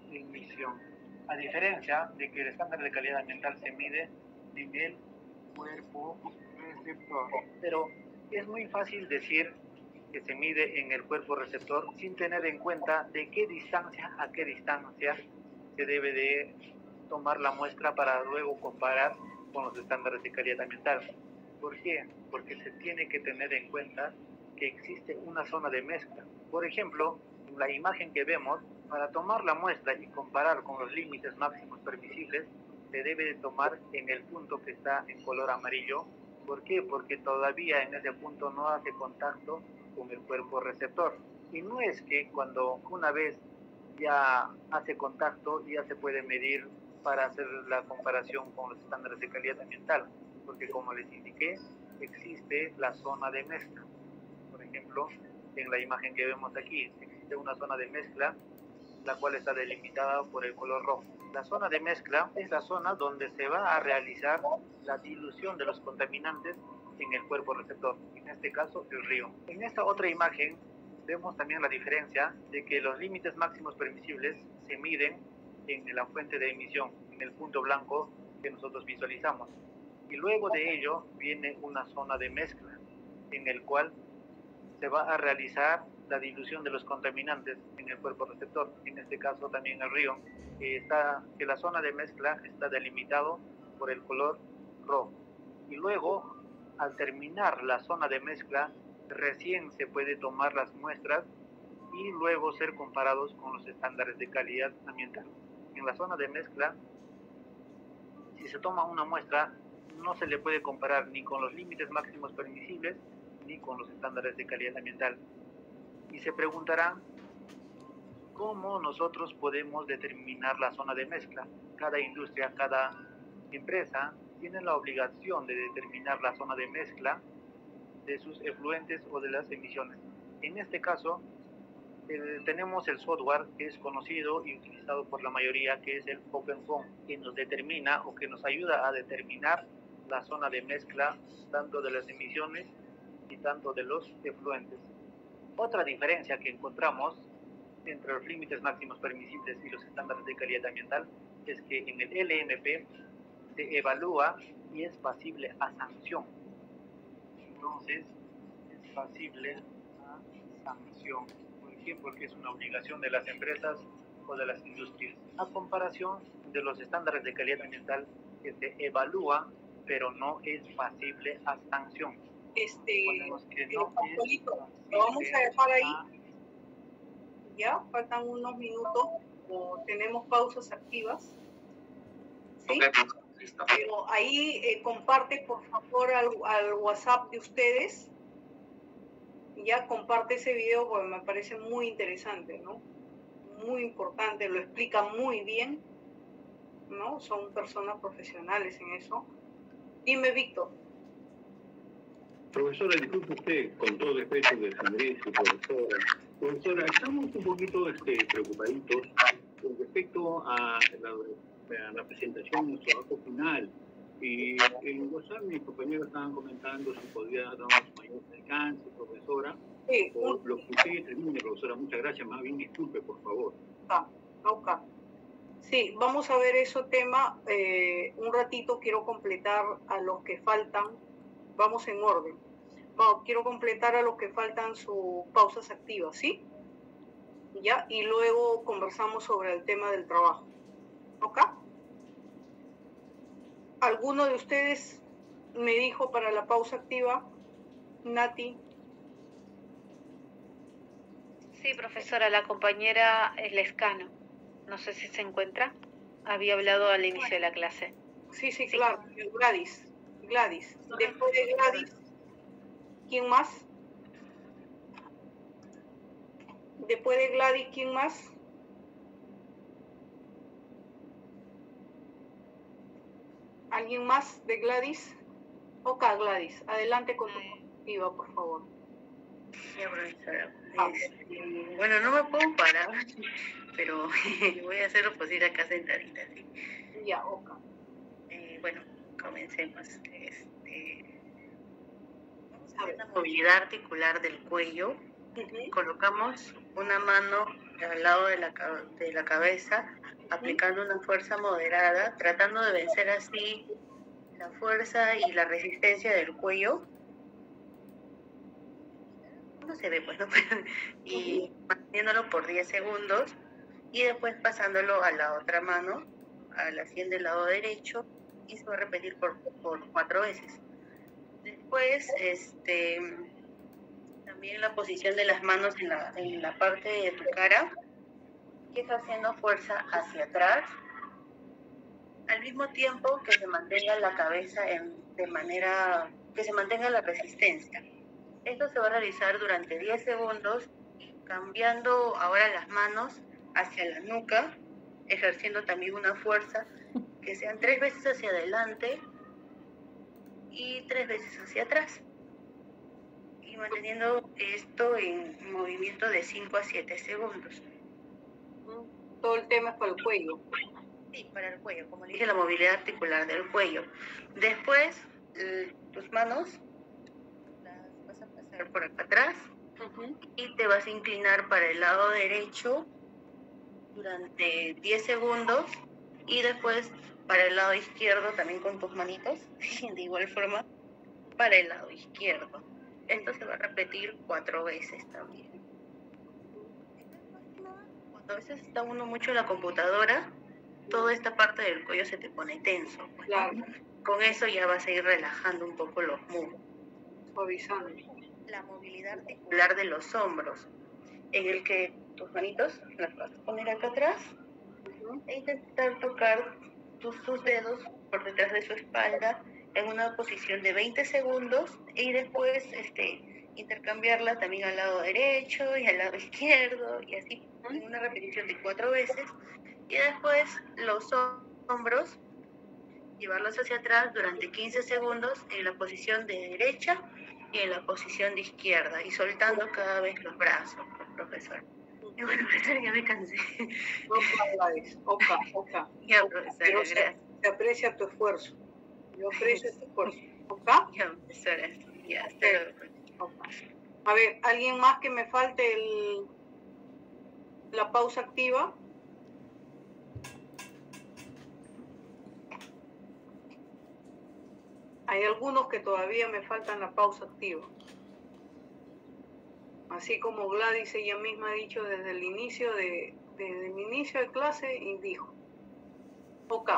emisión. A diferencia de que el estándar de calidad ambiental se mide en el cuerpo receptor. Pero es muy fácil decir que se mide en el cuerpo receptor sin tener en cuenta de qué distancia a qué distancia se debe de tomar la muestra para luego comparar con los estándares de calidad ambiental. ¿Por qué? Porque se tiene que tener en cuenta que existe una zona de mezcla. Por ejemplo, en la imagen que vemos, para tomar la muestra y comparar con los límites máximos permisibles, se debe de tomar en el punto que está en color amarillo. ¿Por qué? Porque todavía en ese punto no hace contacto con el cuerpo receptor. Y no es que cuando una vez ya hace contacto, ya se puede medir para hacer la comparación con los estándares de calidad ambiental, porque como les indiqué, existe la zona de mezcla. Por ejemplo, en la imagen que vemos aquí, existe una zona de mezcla, la cual está delimitada por el color rojo. La zona de mezcla es la zona donde se va a realizar la dilución de los contaminantes en el cuerpo receptor, en este caso el río. En esta otra imagen vemos también la diferencia de que los límites máximos permisibles se miden en la fuente de emisión, en el punto blanco que nosotros visualizamos. Y luego de ello viene una zona de mezcla, en el cual se va a realizar la dilución de los contaminantes en el cuerpo receptor, en este caso también el río, que, está, que la zona de mezcla está delimitado por el color rojo. Y luego, al terminar la zona de mezcla, recién se puede tomar las muestras y luego ser comparados con los estándares de calidad ambiental. En la zona de mezcla, si se toma una muestra, no se le puede comparar ni con los límites máximos permisibles ni con los estándares de calidad ambiental. Y se preguntarán, ¿cómo nosotros podemos determinar la zona de mezcla? Cada industria, cada empresa tiene la obligación de determinar la zona de mezcla de sus efluentes o de las emisiones. En este caso, eh, tenemos el software que es conocido y utilizado por la mayoría, que es el OpenFOAM, que nos determina o que nos ayuda a determinar la zona de mezcla tanto de las emisiones y tanto de los efluentes. Otra diferencia que encontramos entre los límites máximos permisibles y los estándares de calidad ambiental es que en el L M P se evalúa y es pasible a sanción. Entonces, es pasible a sanción. ¿Por qué? Porque es una obligación de las empresas o de las industrias. A comparación de los estándares de calidad ambiental que se evalúa, pero no es pasible a sanción. Este, que no es lo vamos a dejar ahí. Ya, faltan unos minutos, o tenemos pausas activas. ¿Sí? Pero ahí eh, comparte por favor al, al WhatsApp de ustedes. Ya comparte ese video porque me parece muy interesante, ¿no? Muy importante, lo explica muy bien, ¿no? Son personas profesionales en eso. Dime, Víctor. Profesora, disculpe usted, con todo respeto de su derecho, profesora. Profesora, estamos un poquito este, preocupaditos con respecto a la, a la presentación de nuestro trabajo final. Y en WhatsApp mis compañeros estaban comentando si podría darnos mayor alcance, profesora, sí, o lo que usted termine, profesora. Muchas gracias, más bien disculpe, por favor. Ah, okay. Sí, vamos a ver ese tema. Eh, un ratito quiero completar a los que faltan. Vamos en orden. Bueno, quiero completar a los que faltan sus pausas activas, ¿sí? Ya, y luego conversamos sobre el tema del trabajo. ¿Ok? ¿Alguno de ustedes me dijo para la pausa activa? Nati. Sí, profesora, la compañera Lescano. No sé si se encuentra. Había hablado al inicio de la clase. Sí, sí, claro. Gladys. Gladys. Después de Gladys, ¿quién más? Después de Gladys, ¿quién más? ¿Alguien más de Gladys? Ok, Gladys, adelante con tu perspectiva, por favor. Sí, profesora. Este, bueno, no me puedo parar, pero voy a hacer lo posible acá sentadita, ¿sí? Ya, ok. Eh, bueno, comencemos. Este, vamos a ver la movilidad articular del cuello. Uh-huh. Colocamos una mano al lado de la, de la cabeza aplicando una fuerza moderada, tratando de vencer así la fuerza y la resistencia del cuello. No se ve, pues, ¿no? Y manteniéndolo por diez segundos y después pasándolo a la otra mano, a la sien del lado derecho, y se va a repetir por, por cuatro veces. Después, este, también la posición de las manos en la, en la parte de tu cara, que está haciendo fuerza hacia atrás, al mismo tiempo que se mantenga la cabeza en, de manera, que se mantenga la resistencia. Esto se va a realizar durante diez segundos, cambiando ahora las manos hacia la nuca, ejerciendo también una fuerza que sean tres veces hacia adelante y tres veces hacia atrás. Y manteniendo esto en movimiento de cinco a siete segundos. Todo el tema es para el cuello. Sí, para el cuello, como le dije, la movilidad articular del cuello. Después, eh, tus manos las vas a pasar por acá atrás, uh-huh, y te vas a inclinar para el lado derecho durante diez segundos y después para el lado izquierdo también con tus manitos, de igual forma para el lado izquierdo. Esto se va a repetir cuatro veces también. Cuando a veces está uno mucho en la computadora, toda esta parte del cuello se te pone tenso. Pues, claro. Con eso ya vas a ir relajando un poco los muslos. Suavizando. La movilidad articular de los hombros, en el que tus manitos las vas a poner acá atrás, uh-huh, e intentar tocar tus, tus dedos por detrás de su espalda en una posición de veinte segundos y después este, intercambiarla también al lado derecho y al lado izquierdo y así en una repetición de cuatro veces. Y después los hombros, llevarlos hacia atrás durante quince segundos en la posición de derecha y en la posición de izquierda y soltando cada vez los brazos, profesor. Y bueno, profesor, ya me cansé. Oca, oca. Ya, profesora, gracias. Se aprecia tu esfuerzo. Yo aprecio tu esfuerzo. ¿Ok? Ya, profesora, ya, hasta luego. Okay. A ver, ¿alguien más que me falte el, la pausa activa? Hay algunos que todavía me faltan la pausa activa. Así como Gladys ella misma ha dicho desde el inicio de, desde el inicio de clase y dijo. Ok.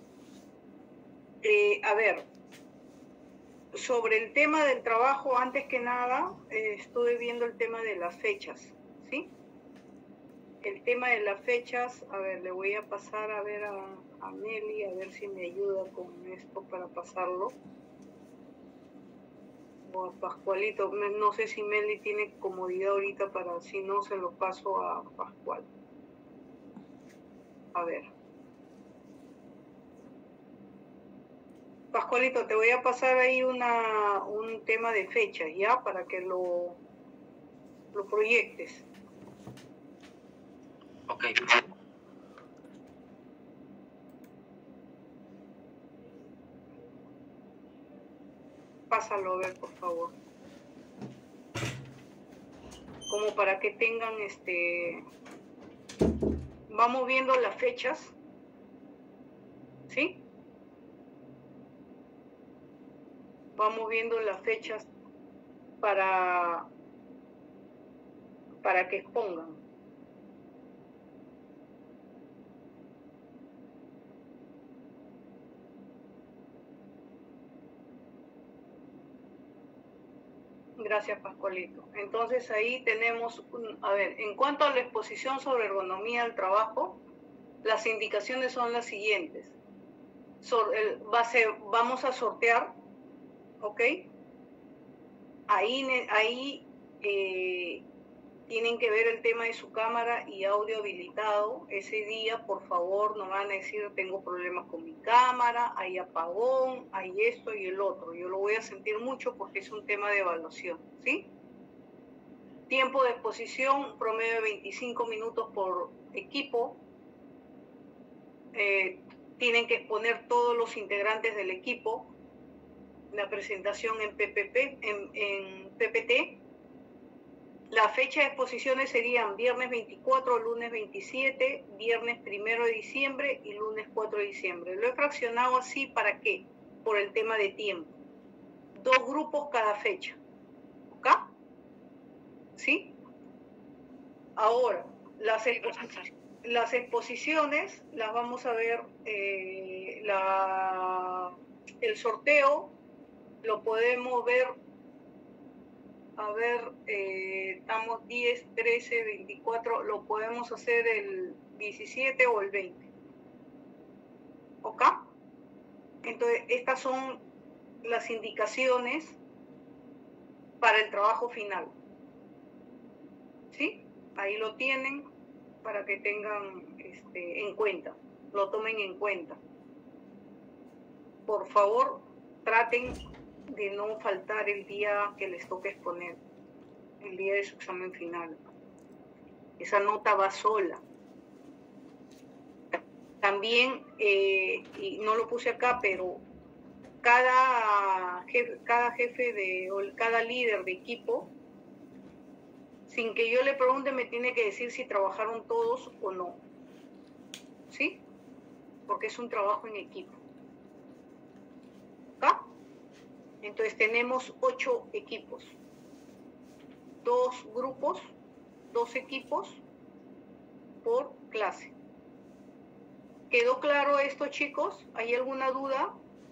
Eh, a ver, sobre el tema del trabajo, antes que nada, eh, estuve viendo el tema de las fechas, ¿sí? El tema de las fechas, a ver, le voy a pasar a ver a, a Meli, a ver si me ayuda con esto para pasarlo. O a Pascualito, no sé si Meli tiene comodidad ahorita para, si no se lo paso a Pascual. A ver. Pascualito, te voy a pasar ahí una, un tema de fechas, ¿ya? Para que lo, lo proyectes. Ok. Pásalo a ver, por favor. Como para que tengan este... Vamos viendo las fechas. ¿Sí? Vamos viendo las fechas para, para que expongan. Gracias, Pascualito. Entonces ahí tenemos, un, a ver, en cuanto a la exposición sobre ergonomía del trabajo, las indicaciones son las siguientes. So, el, va a ser, vamos a sortear, ¿ok? Ahí, ahí eh, tienen que ver el tema de su cámara y audio habilitado. Ese día, por favor, no van a decir tengo problemas con mi cámara, hay apagón, hay esto y el otro. Yo lo voy a sentir mucho porque es un tema de evaluación, ¿sí? Tiempo de exposición, promedio de veinticinco minutos por equipo. Eh, tienen que exponer todos los integrantes del equipo. La presentación en P P P, en, en P P T. La fecha de exposiciones serían viernes veinticuatro, lunes veintisiete, viernes primero de diciembre y lunes cuatro de diciembre. Lo he fraccionado así, ¿para qué? Por el tema de tiempo. Dos grupos cada fecha. ¿Ok? ¿Sí? Ahora, las, exposi las exposiciones las vamos a ver, eh, la, el sorteo lo podemos ver, a ver, eh, estamos diez, trece, veinticuatro, lo podemos hacer el diecisiete o el veinte. ¿Ok? Entonces, estas son las indicaciones para el trabajo final. ¿Sí? Ahí lo tienen para que tengan este, en cuenta, lo tomen en cuenta. Por favor, traten de no faltar el día que les toque exponer, el día de su examen final. Esa nota va sola. También, eh, y no lo puse acá, pero cada jefe, cada jefe de, o cada líder de equipo, sin que yo le pregunte, me tiene que decir si trabajaron todos o no. ¿Sí? Porque es un trabajo en equipo. ¿Acá? Entonces tenemos ocho equipos. Dos grupos, dos equipos por clase. ¿Quedó claro esto, chicos? ¿Hay alguna duda?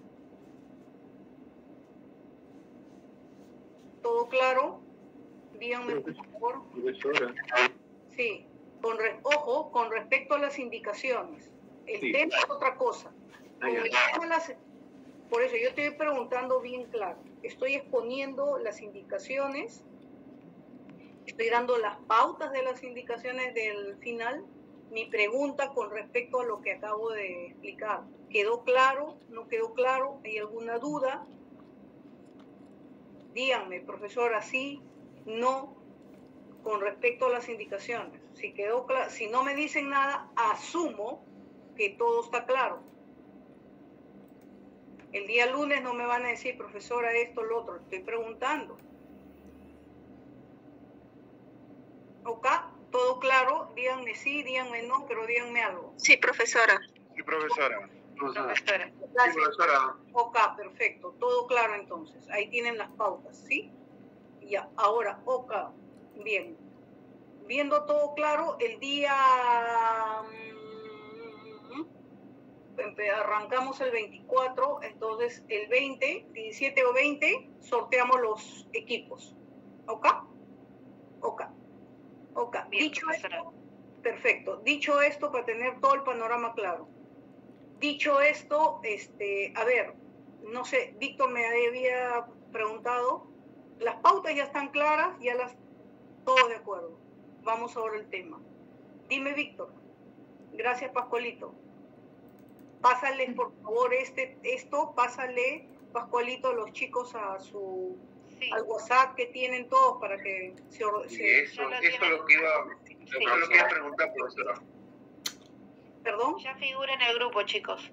¿Todo claro? Díganme, por favor. Sí, con re, ojo, con respecto a las indicaciones. El sí. tema es otra cosa. Ah, las, por eso yo estoy preguntando bien claro. Estoy exponiendo las indicaciones, estoy dando las pautas de las indicaciones del final. Mi pregunta con respecto a lo que acabo de explicar. ¿Quedó claro? ¿No quedó claro? ¿Hay alguna duda? Díganme, profesora, sí, no, con respecto a las indicaciones. Si quedó claro, si no me dicen nada, asumo que todo está claro. El día lunes no me van a decir, profesora, esto, lo otro. Estoy preguntando. ¿Ok? ¿Todo claro? Díganme sí, díganme no, pero díganme algo. Sí, profesora. Sí, profesora. Profesora. Gracias. Sí, profesora. Ok, perfecto. Todo claro entonces. Ahí tienen las pautas, ¿sí? Ya, ahora, ok. Bien. Viendo todo claro, el día... Arrancamos el veinticuatro, entonces el veinte, diecisiete o veinte, sorteamos los equipos. ¿Ok? Ok. Ok. Bien, dicho esto, perfecto. Dicho esto, para tener todo el panorama claro. Dicho esto, este, a ver, no sé, Víctor me había preguntado, las pautas ya están claras, ya las, todos de acuerdo. Vamos ahora al tema. Dime, Víctor. Gracias, Pascualito. Pásale, por favor, este, esto, pásale, Pascualito, a los chicos a su, sí. al WhatsApp que tienen todos para que se... Sí, se eso, eso es lo que iba, sí. eso es lo que iba a preguntar, profesora. ¿Perdón? Ya figura en el grupo, chicos.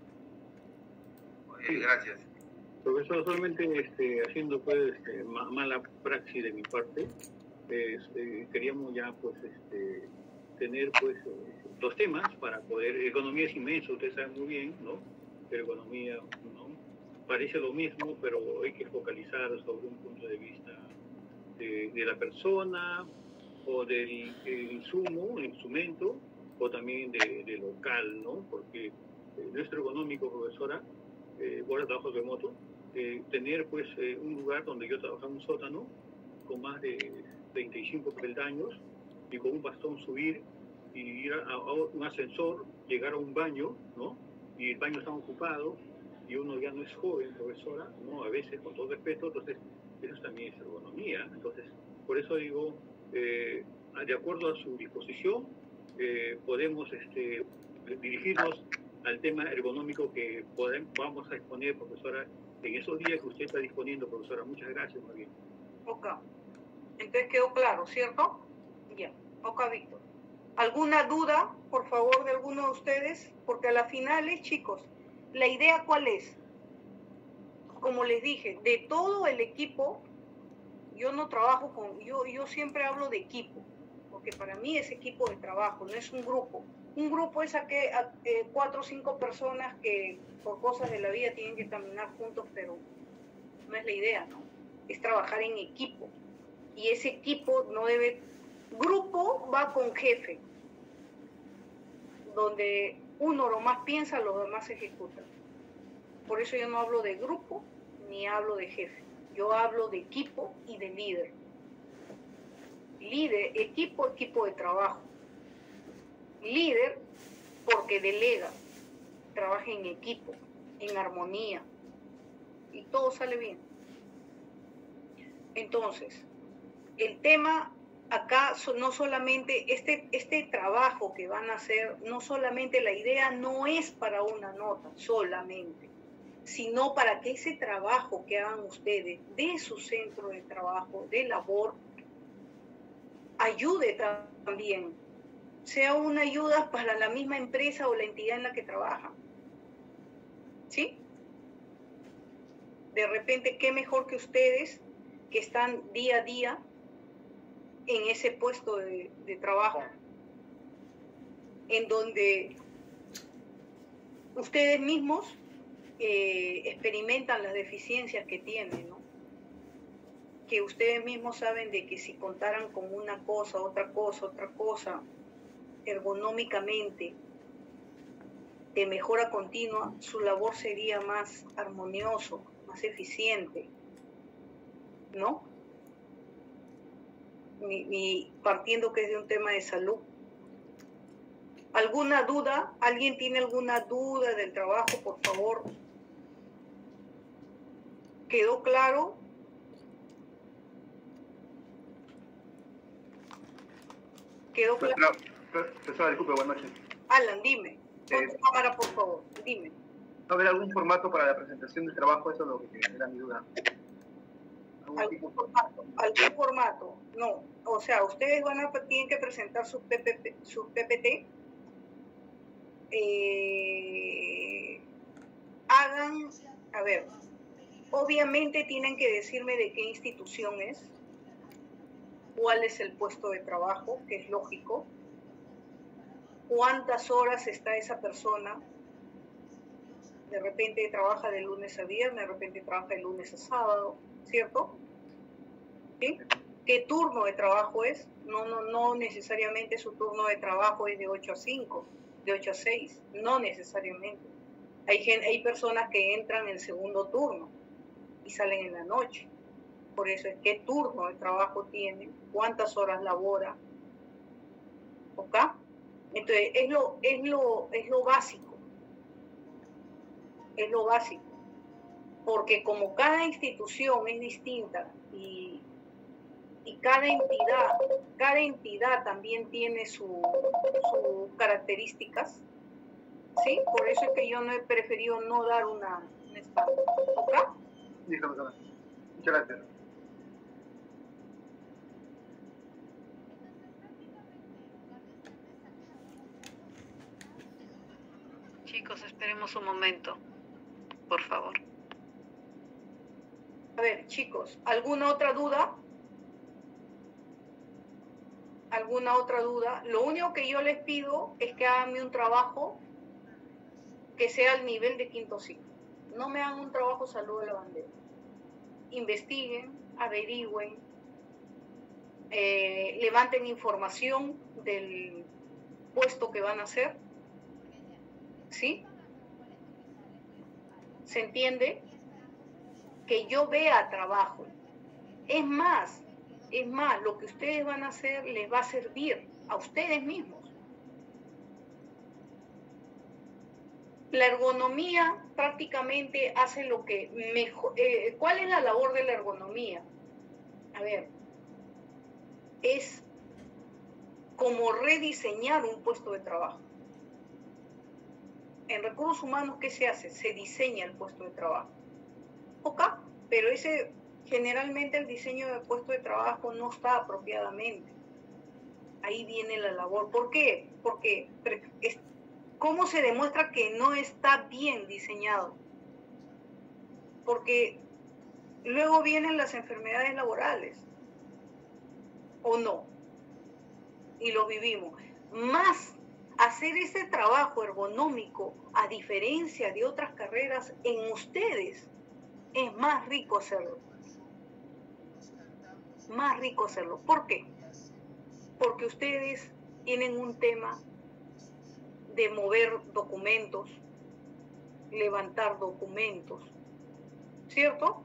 Sí, gracias. Profesor, solamente este, haciendo pues este, ma mala praxis de mi parte, este, queríamos ya pues este, tener pues los temas para poder, economía es inmenso, ustedes saben muy bien, ¿no? Pero economía, ¿no? Parece lo mismo, pero hay que focalizar sobre un punto de vista de, de la persona o del el insumo, el instrumento, o también de, de local, ¿no? Porque eh, nuestro económico, profesora, eh, ahora trabajo remoto, eh, tener pues eh, un lugar donde yo trabajaba en un sótano con más de treinta y cinco peldaños y con un bastón subir y ir a, a un ascensor, llegar a un baño, ¿no? Y el baño está ocupado y uno ya no es joven, profesora, ¿no? A veces, con todo respeto, entonces eso también es ergonomía. Entonces, por eso digo, eh, de acuerdo a su disposición, eh, podemos este, dirigirnos al tema ergonómico que podemos, vamos a exponer, profesora, en esos días que usted está disponiendo, profesora. Muchas gracias, más bien. Ok. Entonces quedó claro, ¿cierto? Ya. Ok, Víctor. ¿Alguna duda, por favor, de alguno de ustedes? Porque a las finales, chicos, ¿la idea cuál es? Como les dije, de todo el equipo, yo no trabajo con, yo, yo siempre hablo de equipo, porque para mí es equipo de trabajo, no es un grupo. Un grupo es a que a, eh, cuatro o cinco personas que por cosas de la vida tienen que caminar juntos, pero no es la idea, ¿no? Es trabajar en equipo. Y ese equipo no debe... Grupo va con jefe, donde uno lo más piensa, los demás ejecutan. Por eso yo no hablo de grupo, ni hablo de jefe. Yo hablo de equipo y de líder. Líder, equipo, equipo de trabajo. Líder, porque delega, trabaja en equipo, en armonía, y todo sale bien. Entonces, el tema acá no solamente, este, este trabajo que van a hacer, no solamente la idea no es para una nota solamente, sino para que ese trabajo que hagan ustedes de su centro de trabajo, de labor, ayude también, sea una ayuda para la misma empresa o la entidad en la que trabajan. ¿Sí? De repente, qué mejor que ustedes que están día a día en ese puesto de, de trabajo, en donde ustedes mismos eh, experimentan las deficiencias que tienen, ¿no? Que ustedes mismos saben de que si contaran con una cosa, otra cosa, otra cosa, ergonómicamente, de mejora continua, su labor sería más armonioso, más eficiente, ¿no? Mi, mi, partiendo que es de un tema de salud. ¿Alguna duda? ¿Alguien tiene alguna duda del trabajo, por favor? ¿Quedó claro? ¿Quedó claro? Profesora, disculpe, buenas noches. Alan, dime. Pon tu cámara, por favor. Dime. ¿Va a haber algún formato para la presentación del trabajo? Eso es lo que era mi duda. ¿Algún formato? ¿Algún formato? No. O sea, ustedes van a, tienen que presentar sus P P T. Sus P P T. Eh, hagan, a ver, obviamente tienen que decirme de qué institución es, cuál es el puesto de trabajo, que es lógico, cuántas horas está esa persona. De repente trabaja de lunes a viernes, de repente trabaja de lunes a sábado, ¿cierto? ¿Sí? ¿Qué turno de trabajo es? No, no, no necesariamente su turno de trabajo es de ocho a cinco, de ocho a seis, no necesariamente. Hay, gente, hay personas que entran en segundo turno y salen en la noche. Por eso es qué turno de trabajo tiene, cuántas horas labora, ¿ok? Entonces, es lo, es lo, es lo básico. Es lo básico. Porque como cada institución es distinta y, y cada entidad, cada entidad también tiene sus su características, ¿sí? Por eso es que yo no he preferido no dar una, un espacio. ¿Ok? Listo, muchas gracias. Chicos, esperemos un momento, por favor. A ver, chicos, ¿alguna otra duda? ¿Alguna otra duda? Lo único que yo les pido es que hagan un trabajo que sea al nivel de quinto ciclo. No me hagan un trabajo salud de la bandera. Investiguen, averigüen, eh, levanten información del puesto que van a hacer. ¿Sí? ¿Se entiende? Que yo vea trabajo. Es más, es más, lo que ustedes van a hacer les va a servir a ustedes mismos. La ergonomía prácticamente hace lo que mejor... Eh, ¿cuál es la labor de la ergonomía? A ver, es como rediseñar un puesto de trabajo. En recursos humanos, ¿qué se hace? Se diseña el puesto de trabajo. ¿Ok? Pero ese, generalmente el diseño del puesto de trabajo no está apropiadamente. Ahí viene la labor. ¿Por qué? Porque, es, ¿cómo se demuestra que no está bien diseñado? Porque luego vienen las enfermedades laborales, ¿o no? Y lo vivimos. Más hacer ese trabajo ergonómico, a diferencia de otras carreras, en ustedes es más rico hacerlo. Más rico hacerlo. ¿Por qué? Porque ustedes tienen un tema de mover documentos, levantar documentos, ¿cierto?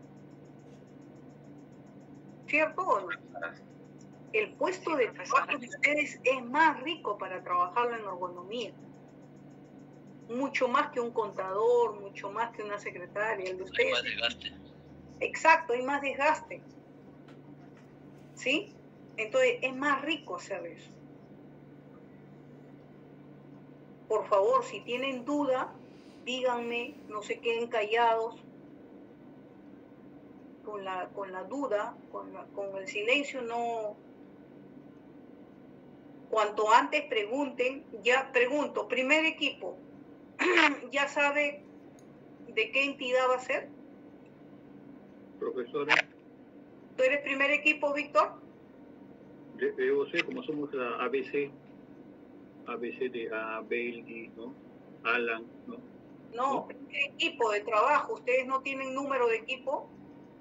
¿Cierto o no? El puesto de trabajo de ustedes es más rico para trabajarlo en ergonomía. Mucho más que un contador, mucho más que una secretaria. El de ustedes. Hay más desgaste. Exacto, hay más desgaste. ¿Sí? Entonces es más rico hacer eso. Por favor, si tienen duda, díganme, no se queden callados. Con la, con la duda, con, la, con el silencio, no. Cuanto antes pregunten, ya pregunto, primer equipo, ¿ya sabe de qué entidad va a ser? Profesora. ¿Tú eres primer equipo, Víctor? De, de O C, como somos la A B C, A B C de A, Belgi, ¿no? Alan, ¿no? No, ¿no? Primer equipo de trabajo, ¿ustedes no tienen número de equipo?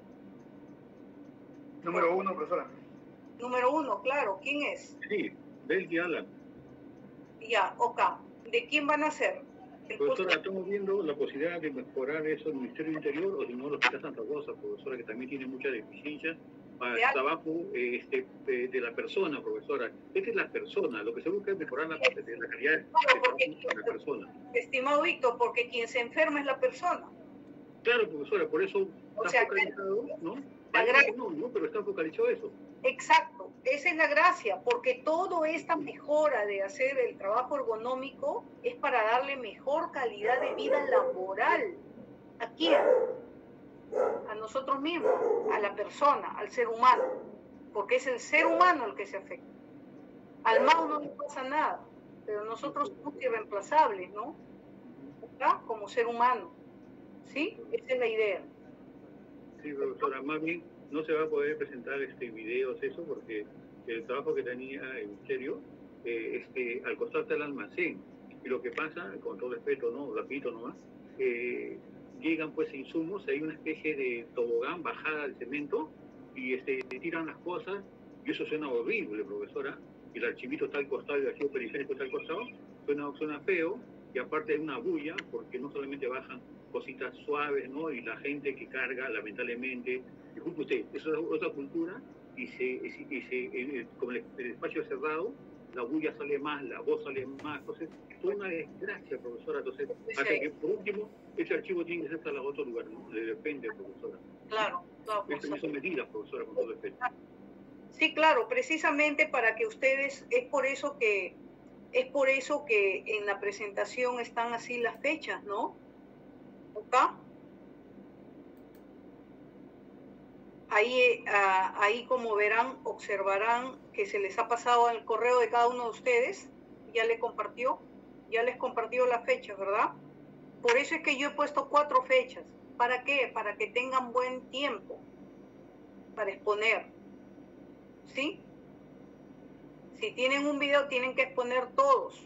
Número uno, profesora. Número uno, claro, ¿quién es? Sí, Belgi, Alan. Ya, ok. ¿De quién van a ser? Profesora, estamos viendo la posibilidad de mejorar eso en el Ministerio del Interior o si no, el Hospital Santa Rosa, profesora, que también tiene mucha deficiencia para el trabajo eh, este, de, de la persona, profesora. Esta es la persona, lo que se busca es mejorar la, la calidad de trabajo de la persona. Estimado Víctor, porque quien se enferma es la persona. Claro, profesora, por eso o está sea, focalizado, ¿no? La gracia, no, no, pero está focalizado eso. Exacto, esa es la gracia, porque toda esta mejora de hacer el trabajo ergonómico es para darle mejor calidad de vida laboral. ¿A quién? A nosotros mismos, a la persona, al ser humano, porque es el ser humano el que se afecta. Al mouse no le pasa nada, pero nosotros somos irreemplazables, ¿no? ¿Verdad? Como ser humano, ¿sí? Esa es la idea. Sí, profesora, más bien no se va a poder presentar este videos, eso, porque el trabajo que tenía el ministerio, eh, este, al costado está el almacén, y lo que pasa, con todo respeto, no, rapidito nomás, eh, llegan pues insumos, hay una especie de tobogán, bajada del cemento, y este, tiran las cosas, y eso suena horrible, profesora, y el archivito está al costado, y el archivo periférico está al costado, suena, suena feo, y aparte hay una bulla, porque no solamente bajan cositas suaves, ¿no? Y la gente que carga, lamentablemente, disculpe usted, eso es otra cultura, y se, y se y como el, el espacio es cerrado, la bulla sale más, la voz sale más, entonces, es una desgracia, profesora, entonces, hasta que por último, ese archivo tiene que ser trasladado a otro lugar, ¿no? Le depende, profesora. Claro, claro. Estas son medidas, profesora, con todo respeto. Sí, claro, precisamente para que ustedes, es por eso que, es por eso que en la presentación están así las fechas, ¿no? ¿Acá? Ahí, uh, ahí como verán, observarán que se les ha pasado el correo de cada uno de ustedes, ya le compartió, ya les compartió las fechas, ¿verdad? Por eso es que yo he puesto cuatro fechas. ¿Para qué? Para que tengan buen tiempo para exponer, ¿sí? Si tienen un video, tienen que exponer todos.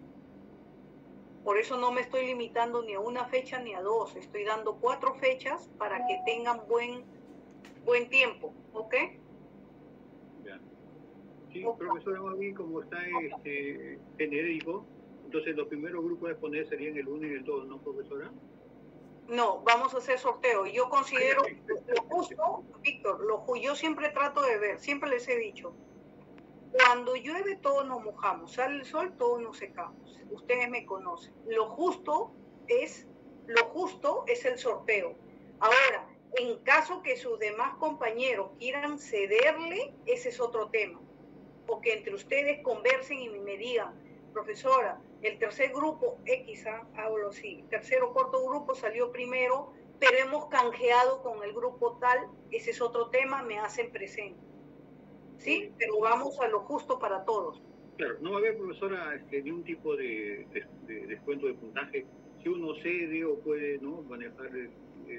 Por eso no me estoy limitando ni a una fecha ni a dos. Estoy dando cuatro fechas para que tengan buen, buen tiempo. ¿Ok? Ya. Sí, profesora, más bien como está este, genérico, entonces los primeros grupos a exponer serían el uno y el dos, ¿no, profesora? No, vamos a hacer sorteo. Yo considero lo justo, Víctor, lo ju- yo siempre trato de ver, siempre les he dicho, cuando llueve todos nos mojamos, sale el sol todos nos secamos. Ustedes me conocen. Lo justo es, lo justo es el sorteo. Ahora, en caso que sus demás compañeros quieran cederle, ese es otro tema. O que entre ustedes conversen y me digan, profesora, el tercer grupo, X, ¿ah? hablo así, tercer o cuarto grupo salió primero, pero hemos canjeado con el grupo tal, ese es otro tema, me hacen presente. ¿Sí? Pero vamos a lo justo para todos. Claro, no va a haber, profesora, este, ningún tipo de, de, de descuento de puntaje. Si uno cede o puede no manejar este,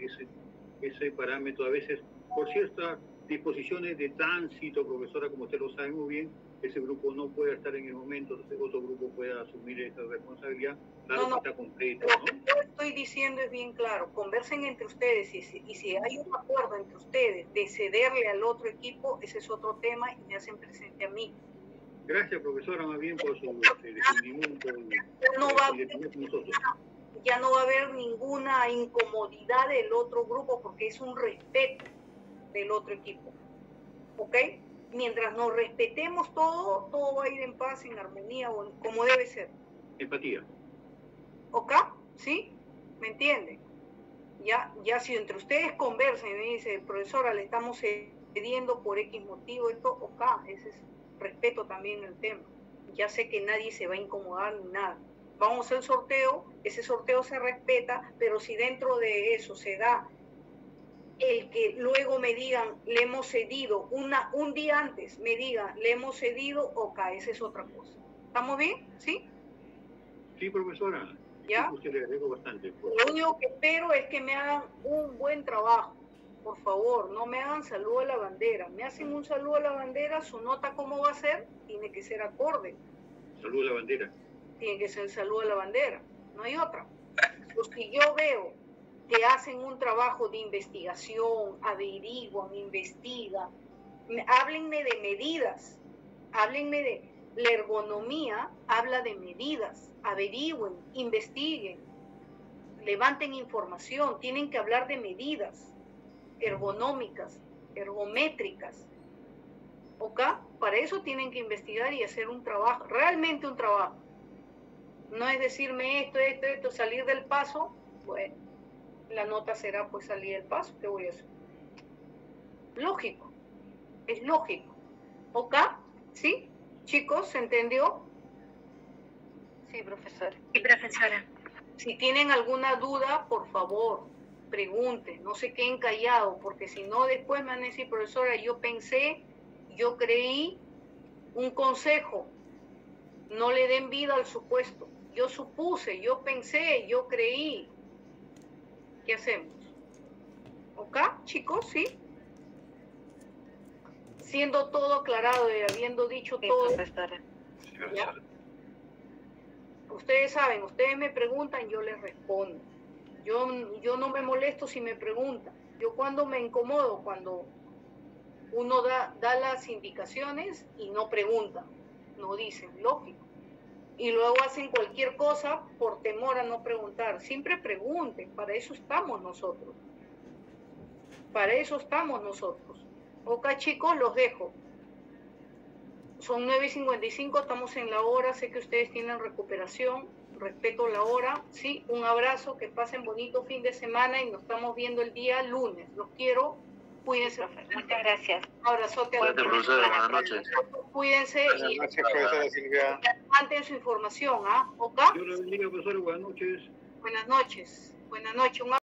ese, ese parámetro. A veces, por ciertas disposiciones de tránsito, profesora, como usted lo sabe muy bien, ese grupo no puede estar en el momento, entonces otro grupo puede asumir esa responsabilidad, claro No, no. que está completo, Lo que ¿no? yo estoy diciendo es bien claro, conversen entre ustedes y si, y si hay un acuerdo entre ustedes de cederle al otro equipo, ese es otro tema y me hacen presente a mí. Gracias, profesora, más bien por su eh, discernimiento y, No va a y de tener con nosotros. Ya no va a haber ninguna incomodidad del otro grupo porque es un respeto del otro equipo, ¿ok? Mientras nos respetemos todo, todo va a ir en paz, en armonía, o como debe ser. Empatía. ¿Ok? ¿Sí? ¿Me entienden? Ya, ya si entre ustedes conversan y me dicen, profesora, le estamos cediendo por X motivo, esto, ok, ese es respeto también el tema. Ya sé que nadie se va a incomodar ni nada. Vamos a hacer el sorteo, ese sorteo se respeta, pero si dentro de eso se da el que luego me digan, le hemos cedido, una, un día antes me digan, le hemos cedido, ok, esa es otra cosa. ¿Estamos bien? ¿Sí? Sí, profesora. ¿Ya? Usted le agregó bastante. Pues. Lo único que espero es que me hagan un buen trabajo. Por favor, no me hagan saludo a la bandera. Me hacen un saludo a la bandera, su nota cómo va a ser, tiene que ser acorde. Saludo a la bandera. Tiene que ser el saludo a la bandera. No hay otra. Pues si yo veo que hacen un trabajo de investigación, averiguan, investigan, háblenme de medidas, háblenme de la ergonomía, habla de medidas, averigüen, investiguen, levanten información, tienen que hablar de medidas ergonómicas, ergométricas, ¿ok? Para eso tienen que investigar y hacer un trabajo, realmente un trabajo. No es decirme esto, esto, esto, salir del paso, bueno, la nota será pues salir del paso, ¿qué voy a hacer? Lógico, es lógico, ¿ok? ¿Sí? Chicos, ¿se entendió? Sí, profesora. Sí, profesora. Si tienen alguna duda, por favor, pregunten, no se queden callados, porque si no después me van a decir, profesora, yo pensé, yo creí, un consejo, no le den vida al supuesto. Yo supuse, yo pensé, yo creí. ¿Qué hacemos? ¿Ok, chicos? ¿Sí? Siendo todo aclarado y habiendo dicho Sí, todo. profesora. ¿Ya? Ustedes saben, ustedes me preguntan, yo les respondo. Yo, yo no me molesto si me preguntan. Yo cuando me incomodo, cuando uno da, da las indicaciones y no pregunta, no dicen, lógico. Y luego hacen cualquier cosa por temor a no preguntar. Siempre pregunten, para eso estamos nosotros. Para eso estamos nosotros. Ok, chicos, los dejo. Son nueve y cincuenta y cinco, estamos en la hora, sé que ustedes tienen recuperación, respeto la hora. Sí, un abrazo, que pasen bonito fin de semana y nos estamos viendo el día lunes. Los quiero. Cuídense. Muchas gracias. Un abrazote. Cuídate, profesora. Buenas noches. Cuídense Buenas y noches, profesora Silvia. manten su información, ¿ah? ¿Ok? Dios la bendiga, profesora. Buenas noches. Buenas noches. Buenas noches. Un